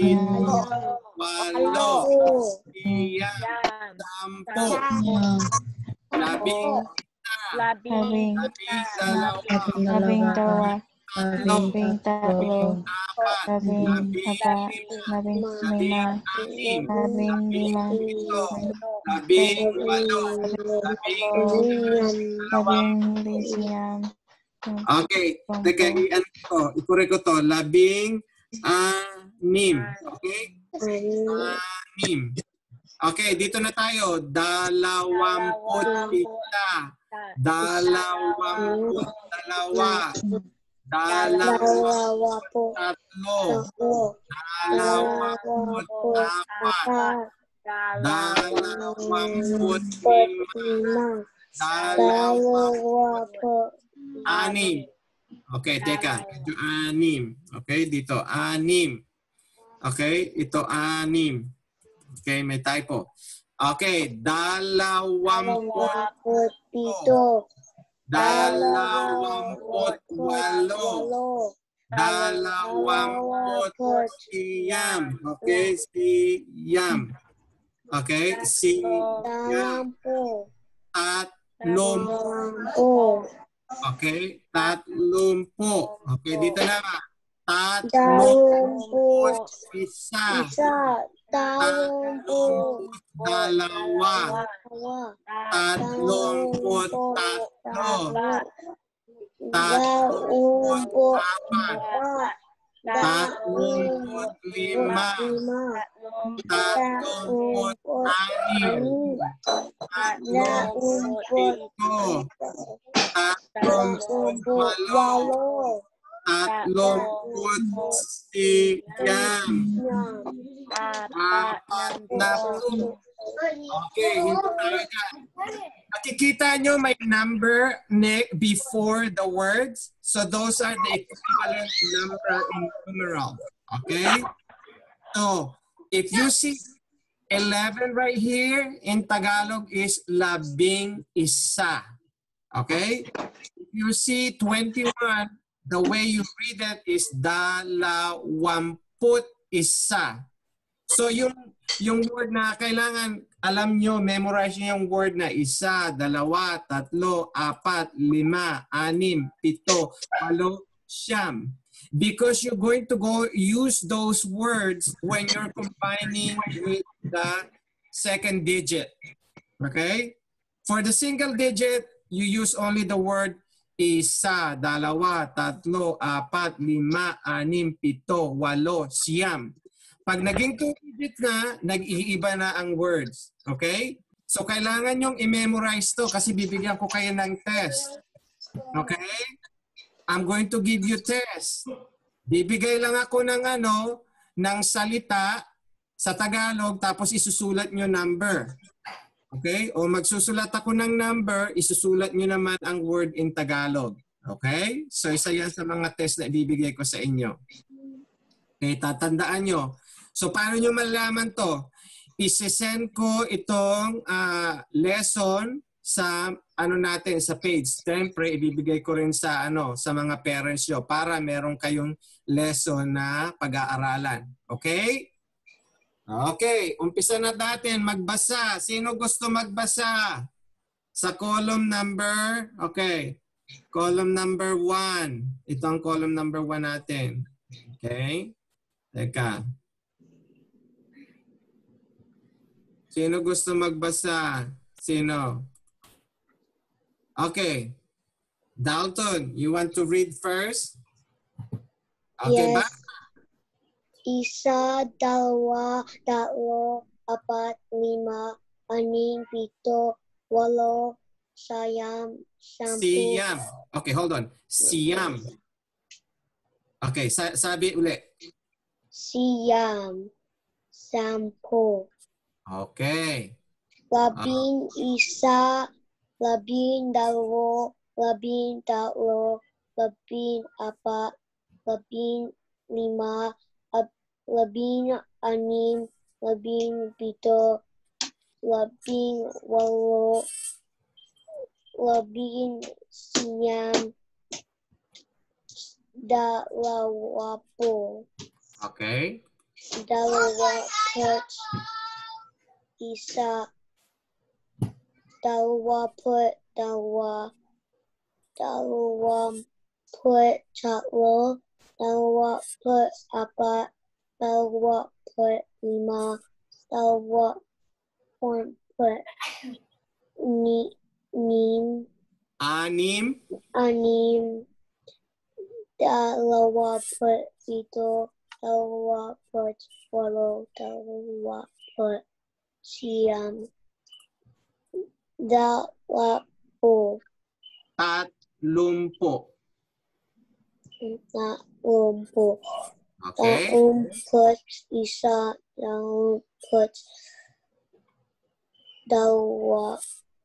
11. Okay. Teka, i-correct ko to. 16. Okay? 16. Okay, dito na tayo. 27. 22. Dalawa tatlo. Dalawamput apat. Dalawamput lima. Dalawamput anim. Okay, teka. Ito anim. Okay, dito. Anim. Okay, ito anim. Okay, may typo. Okay, dalawamput pito. Dalawamput walo. Dalawamput siyam. Okay, siyam. Okay, siyam. Tatlumpu. Okay, tatlumpu. Okay, dito na. Tatlumput isa. Tatlumput dalawa. Tatlumput tatlo. Tatlumput apat. Tatlumput lima. Tatlumput anim. Tatlumput pito. Tatlumput walo. Tatlumput siyam. Apat na po. Okay, hindi tayo dyan. Nakikita nyo may number before the words. So those are the equivalent number in numeral. Okay? So, if you see 11 right here, in Tagalog is labing isa. Okay? If you see 21, the way you read that is dalawamput isa. So yung word na kailangan alam nyo, memorize nyo yung word na isa, dalawa, tatlo, apat, lima, anim, pito, walo, siyam. Because you're going to use those words when you're combining with the second digit. Okay? For the single digit, you use only the word isa, dalawa, tatlo, apat, lima, anim, pito, walo, siyam. Pag naging two-digit na, nag-iiba na ang words. Okay? So, kailangan yung i-memorize to kasi bibigyan ko kayo ng test. Okay? I'm going to give you test. Bibigay lang ako ng salita sa Tagalog tapos isusulat nyo number. Okay? O magsusulat ako ng number, isusulat nyo naman ang word in Tagalog. Okay? So, isa yan sa mga test na ibibigay ko sa inyo. Okay, tatandaan nyo. So, paano nyo malalaman to? Isesend ko itong lesson sa natin sa page. Siyempre, ibibigay ko rin sa sa mga parents nyo para meron kayong lesson na pag-aaralan. Okay? Okay, umpisa na natin magbasa. Sino gusto magbasa? Sa column number, okay. Column number 1. Ito ang column number 1 natin. Okay? Teka. Sino gusto magbasa? Sino? Okay. Dalton, you want to read first? Okay, yes. Isa, dalawa, tatlo, apat, lima, anim, pito, walo, siyam, sampu. Siyam. Okay, hold on. Siyam. Okay, sabi uli. Siyam, sampu. Okay. Labing isa, labing dalawa, labing tatlo, labing apat, labing lima, labing anim, labing pito, labing walo, labing siyam, dalawapu. Okay. Dalawaput isa, dalawaput dalawa, dalawamput tatlo, dalawaput apat, dalawaput lima, dalawamput anim, dalawaput pito, dalawaput walo, dalawaput siyam, dalawapu. Tatlumpu. Tatlumpu. Okay? Talumput isa. Talumput dalawa.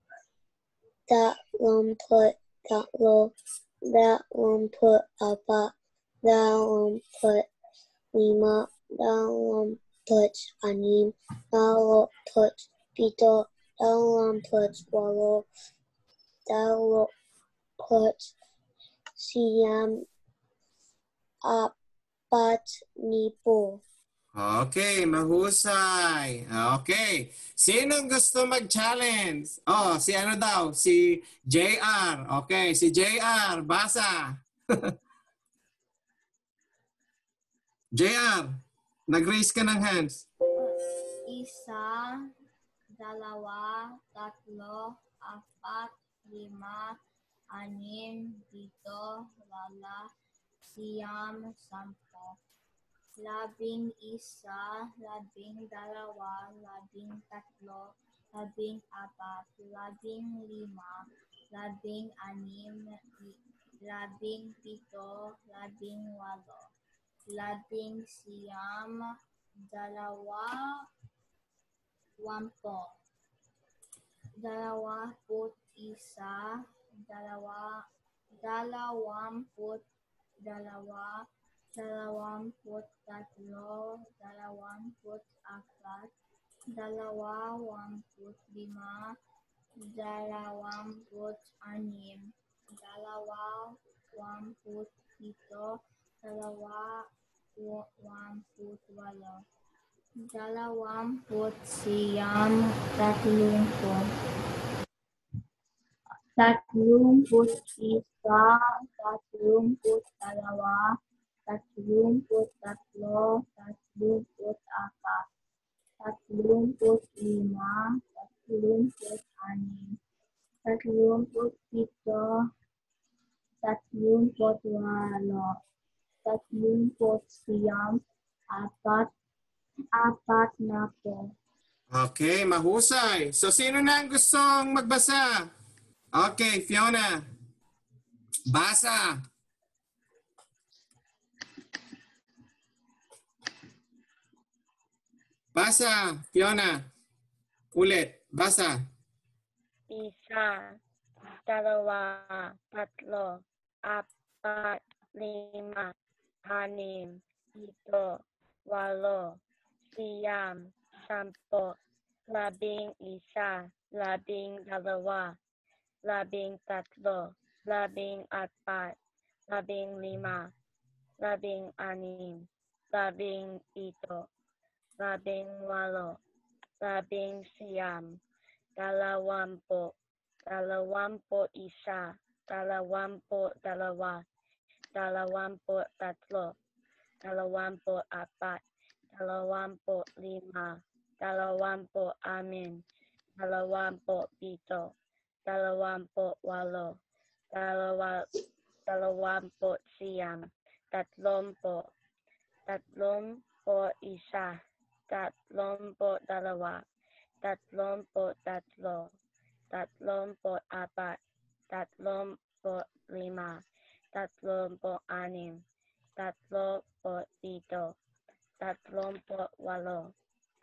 Talumput tatlo. Talumput apat. Talumput lima. Talumput anim. Talumput pito. Talumput walo. Talumput siyam. Apat libo. Okay, mahusay. Okay. Sino gusto mag-challenge? Oh, si ano daw? Si JR. Okay, si JR. Basa. JR, nag-raise ka ng hands. Isa, dalawa, tatlo, apat, lima, anim, pito, wala, siyam, sampo. 11, 12, 13, 14, 15, 16, 17, 18, 19, 20, 21, 22, 23, 24, 25, 26, 27, 28, siyam, 30. 31, 32, 33, 34, 35, 36, 37, 38, 39, 40. Okay, mahusay. So, sino na ang gustong magbasa? Okay, Fiona. Basa. Basa, Fiona. Ulit, basa. Isa, dalawa, tatlo, apat, lima, anim, pito, walo, siyam, sampo, 11, 12, 13, 14, 15, 16, 17, 18, 19, 20, 21, 22, 23, 24, 25, 26, 27, 28, 29, 30, 31, 32, 33, 34, 35, 36, 37, 38,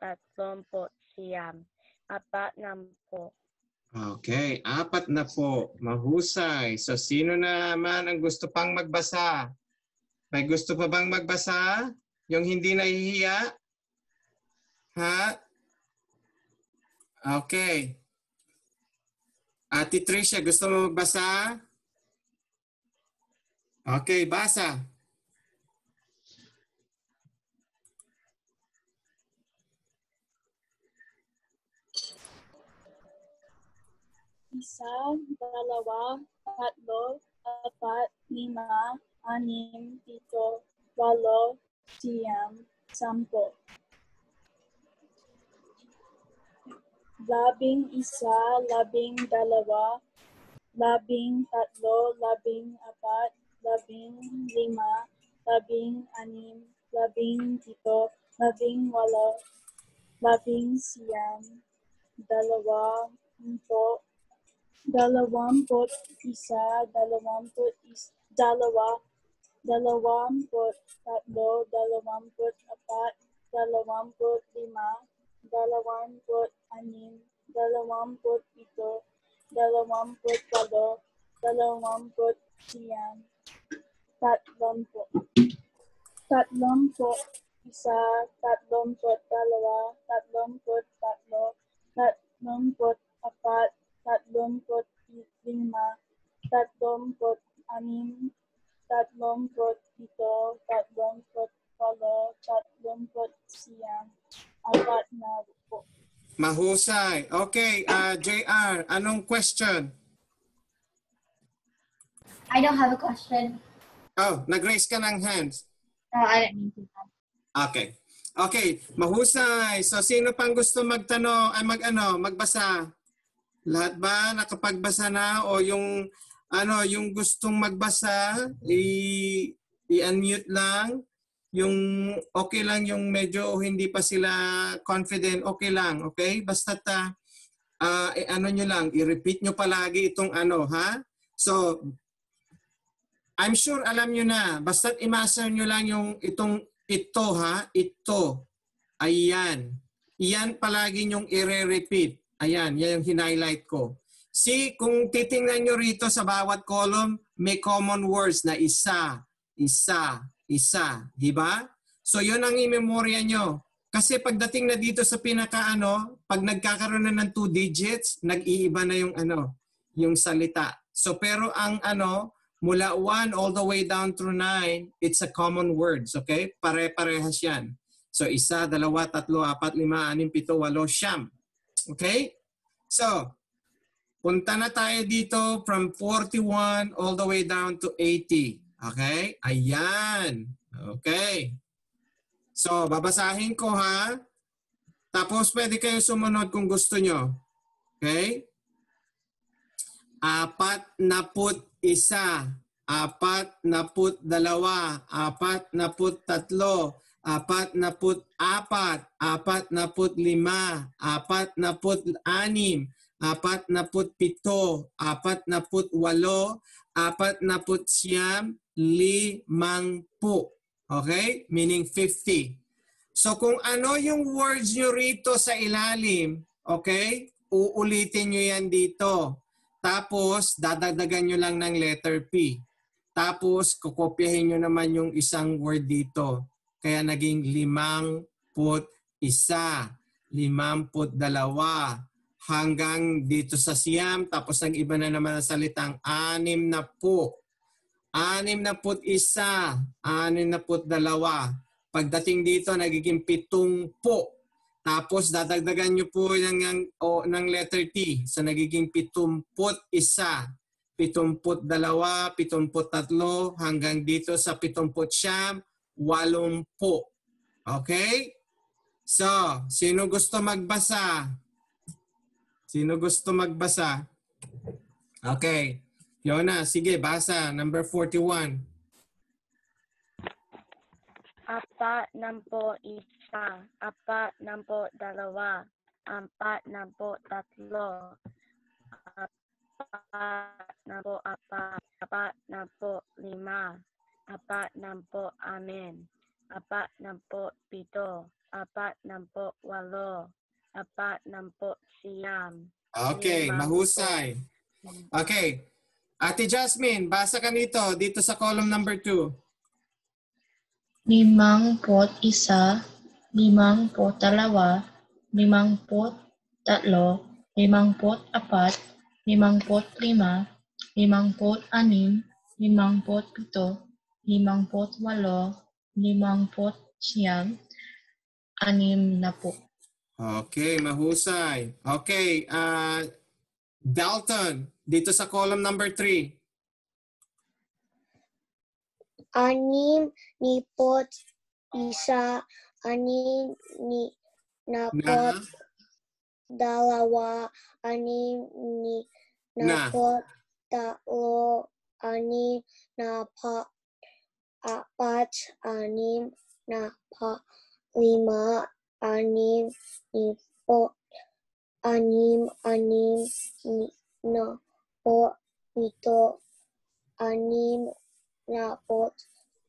39, 40. Okay, 4 na po. Mahusay. So, sino naman ang gusto pang magbasa? May gusto pa bang magbasa? Yung hindi nahihiya? Ha? Okay. Ate Tricia, gusto mo magbasa? Okay, basa. Isa, dalawa, tatlo, apat, lima, anim, pito, walo, siyam, sampo. 11, 12, 13, 14, 15, 16, 17, 18, 19, 20, siyam, 20, 21, 22, 23, 23, 24, 25, 26, 27, 28, 29, 30. 31, 32, 33, 34, 35, 36, 37, 38, 40. Mahusay. Okay, JR, anong question? I don't have a question. Oh, nag-raise ka ng hands. I don't need to have. Okay. Okay, mahusay. So sino pang gusto magtanong ay magbasa? Lahat ba nakapagbasa na o yung yung gustong magbasa i-unmute lang. Yung okay lang yung medyo hindi pa sila confident, okay lang, okay? Basta nyo lang, i-repeat nyo palagi itong ha? So I'm sure alam nyo na, basta't i-master nyo lang yung ito ha, ito. Ayan. Iyan palagi nyong i-repeat. Ayan, yan yung hin-highlight ko. See, kung titingnan nyo rito sa bawat column, may common words na isa, di ba? So yun ang i-memorya nyo. Kasi pagdating na dito sa pinaka pag nagkakaroon na ng 2 digits, nag-iiba na yung salita. So pero ang mula 1 all the way down through 9, it's a common words, okay? Pare-parehas yan. So 1, 2, 3, 4, 5, 6, 7, 8, 9. Okay? So, punta na tayo dito from 41 all the way down to 80. Okay? Ayan. Okay. So, babasahin ko ha. Tapos pwede kayong sumunod kung gusto nyo. Okay? 41, 42, 43, 44, 45, 46, 47, 48, 50. Okay? Meaning 50. So kung ano yung words nyo rito sa ilalim, okay? Uulitin nyo yan dito. Tapos dadagdagan nyo lang ng letter P. Tapos kukopyahin nyo naman yung isang word dito. Kaya naging 51, 52, hanggang dito sa siyam, tapos nag-iba na naman ang salitang 60, 61, 62. Pagdating dito, nagiging 70. Tapos dadagdagan nyo po ng letter T. So nagiging 71, 72, 73, hanggang dito sa 79, 80. Okay? So, sino gusto magbasa? Sino gusto magbasa? Okay. Fiona, sige, basa. Number 41. 41, 42, 43, 44, 45, 46, 47, 49, Okay, mahusay. Okay. Ate Jasmine, basa ka dito sa column number 2. 51, 52, 53, 54, 55, 56, 57, 58, 60. Okay, mahusay. Okay, Dalton, dito sa column number 3. 6, 1, 6, 4, 2, 6, 4, 3, 4, 5, 6, 7,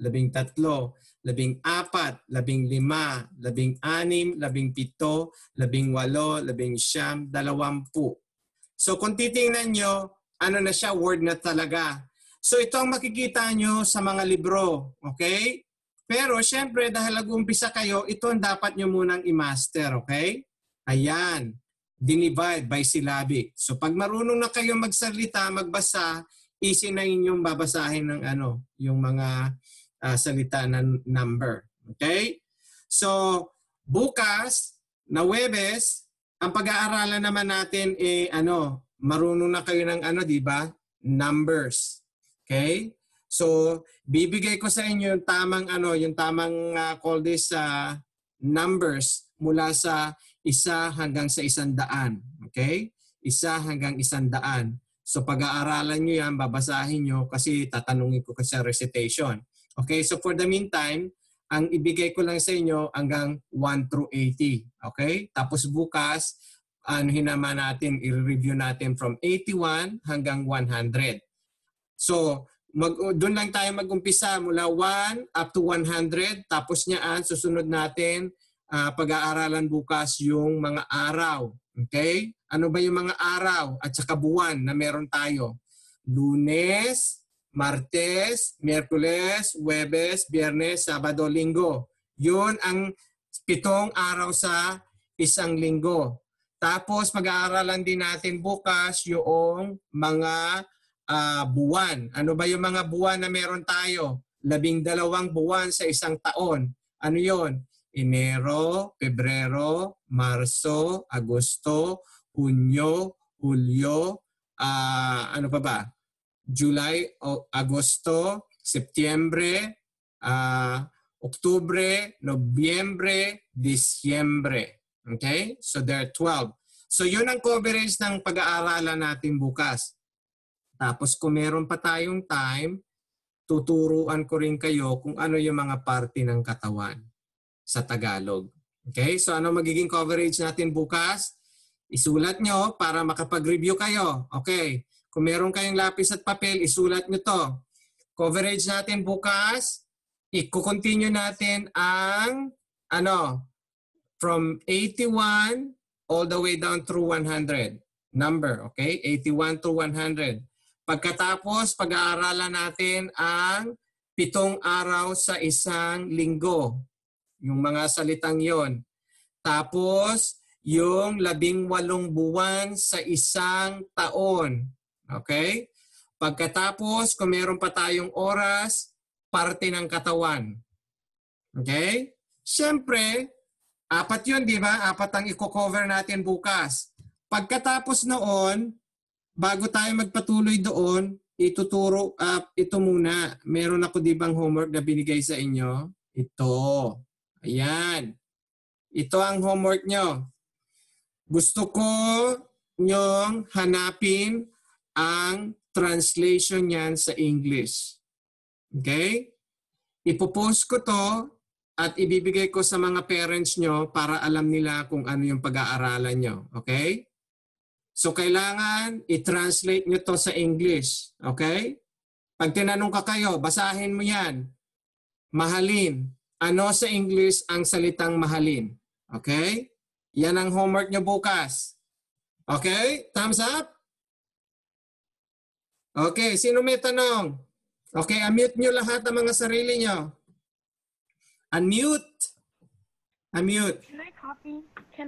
13, 14, 15, 16, 17, 18, 19, 20. So kung titingnan nyo, ano na siya, word na talaga. So ito ang makikita nyo sa mga libro. Okay? Pero syempre dahil nag-umpisa kayo, ito ang dapat nyo munang i-master. Okay? Ayan. Dinivide by syllabic. So pag marunong na kayo magsalita, magbasa, easy na inyong babasahin ng yung mga salita ng number. Okay? So bukas na Huwebes, ang pag-aaralan naman natin marunong na kayo ng di ba? Numbers. Okay? So bibigay ko sa inyo yung tamang call this numbers mula sa 1 hanggang sa 100. Okay? 1 hanggang 100. So pag-aaralan nyo yan, babasahin nyo kasi tatanungin ko kasi recitation. Okay, so for the meantime, ang ibigay ko lang sa inyo hanggang 1 through 80. Okay? Tapos bukas, anuhin naman natin, i-review natin from 81 hanggang 100. So, doon lang tayo mag-umpisa mula 1 up to 100. Tapos niyaan, susunod natin, pag-aaralan bukas yung mga araw. Okay? Ano ba yung mga araw at saka buwan na meron tayo? Lunes, Martes, Miyerkules, Huwebes, Biyernes, Sabado, Linggo. Yun ang 7 araw sa isang linggo. Tapos mag-aaralan din natin bukas yung mga buwan. Ano ba yung mga buwan na meron tayo? 12 buwan sa isang taon. Ano yun? Enero, Pebrero, Marso, Agosto, Hunyo, Hulyo, ano pa ba? July, Agosto, Setyembre, Oktubre, Nobyembre, Disyembre. Okay? So there are 12. So yun ang coverage ng pag-aaralan natin bukas. Tapos kung meron pa tayong time, tuturuan ko rin kayo kung ano yung mga parte ng katawan sa Tagalog. Okay? So ano magiging coverage natin bukas? Isulat nyo para makapag-review kayo. Okay? Kung meron kayong lapis at papel, isulat nyo to. Coverage natin bukas, i-continue natin ang from 81 all the way down through 100. Number, okay? 81 to 100. Pagkatapos, pag-aaralan natin ang 7 araw sa isang linggo. Yung mga salitang yon. Tapos, yung 18 buwan sa isang taon. Okay? Pagkatapos, kung meron pa tayong oras, parte ng katawan. Okay? Siyempre, 4 yun, di ba? 4 ang i-cover natin bukas. Pagkatapos noon, bago tayo magpatuloy doon, ituturo ito muna. Meron ako di bang homework na binigay sa inyo? Ito. Ayan. Ito ang homework nyo. Gusto ko nyong hanapin ang translation niyan sa English. Okay? Ipopost ko to at ibibigay ko sa mga parents nyo para alam nila kung ano yung pag-aaralan nyo. Okay? So kailangan i-translate nyo to sa English. Okay? Pag tinanong ka kayo, basahin mo yan. Mahalin. Ano sa English ang salitang mahalin? Okay? Yan ang homework nyo bukas. Okay? Thumbs up? Okay, sino may tanong? Okay, unmute nyo lahat ang mga sarili nyo. Unmute. Unmute. Can I copy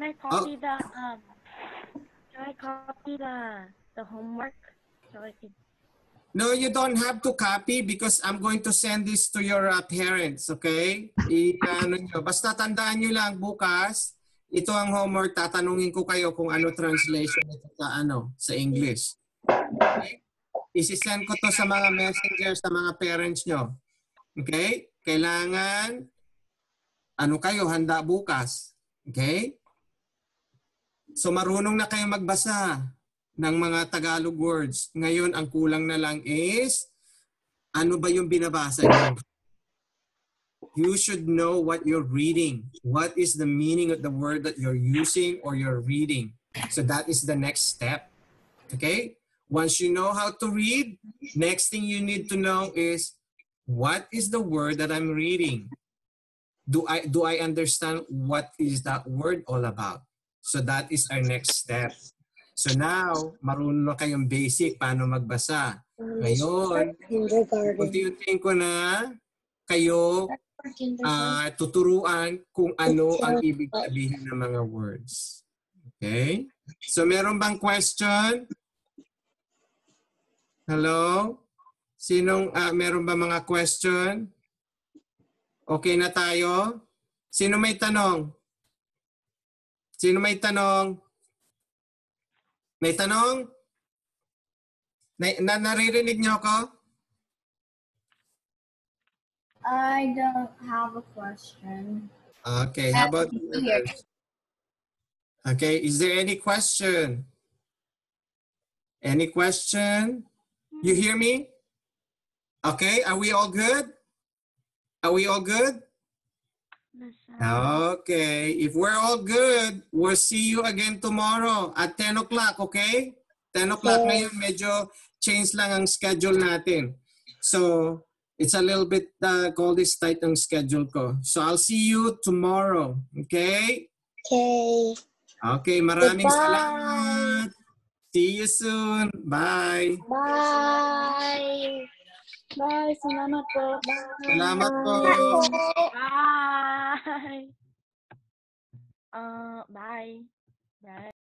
the homework so I can... No, you don't have to copy because I'm going to send this to your parents, okay? Basta tandaan nyo lang bukas, ito ang homework, tatanungin ko kayo kung ano translation ito sa English. Okay? Isisend ko to sa mga messenger sa mga parents nyo. Okay? Kailangan kayo handa bukas. Okay? So marunong na kayo magbasa ng mga Tagalog words. Ngayon, ang kulang na lang is ano ba yung binabasa nyo? You should know what you're reading. What is the meaning of the word that you're using or you're reading? So that is the next step. Okay? Once you know how to read, next thing you need to know is, what is the word that I'm reading? Do I understand what is that word all about? So that is our next step. So now, marunong na kayong basic paano magbasa. Ngayon, unti-untiin ko na kayo tuturuan kung ano ang ibig sabihin ng mga words. Okay? So meron bang question? Hello? Meron ba mga question? Okay na tayo? Sino may tanong? Sino may tanong? May tanong? Naririnig niyo ako? I don't have a question. Okay, how about others? Okay, is there any question? Any question? You hear me? Okay, are we all good? Are we all good? Yes, sir. Okay. If we're all good, we'll see you again tomorrow at 10 o'clock, okay? 10 o'clock ngayon, medyo change lang ang schedule natin. So, it's a little bit, call this tight ang schedule ko. So, I'll see you tomorrow, okay? Okay. Okay, maraming Goodbye. salamat. See you soon. Bye. Bye. Bye. Salamat po. Salamat po. Bye. Bye. Bye.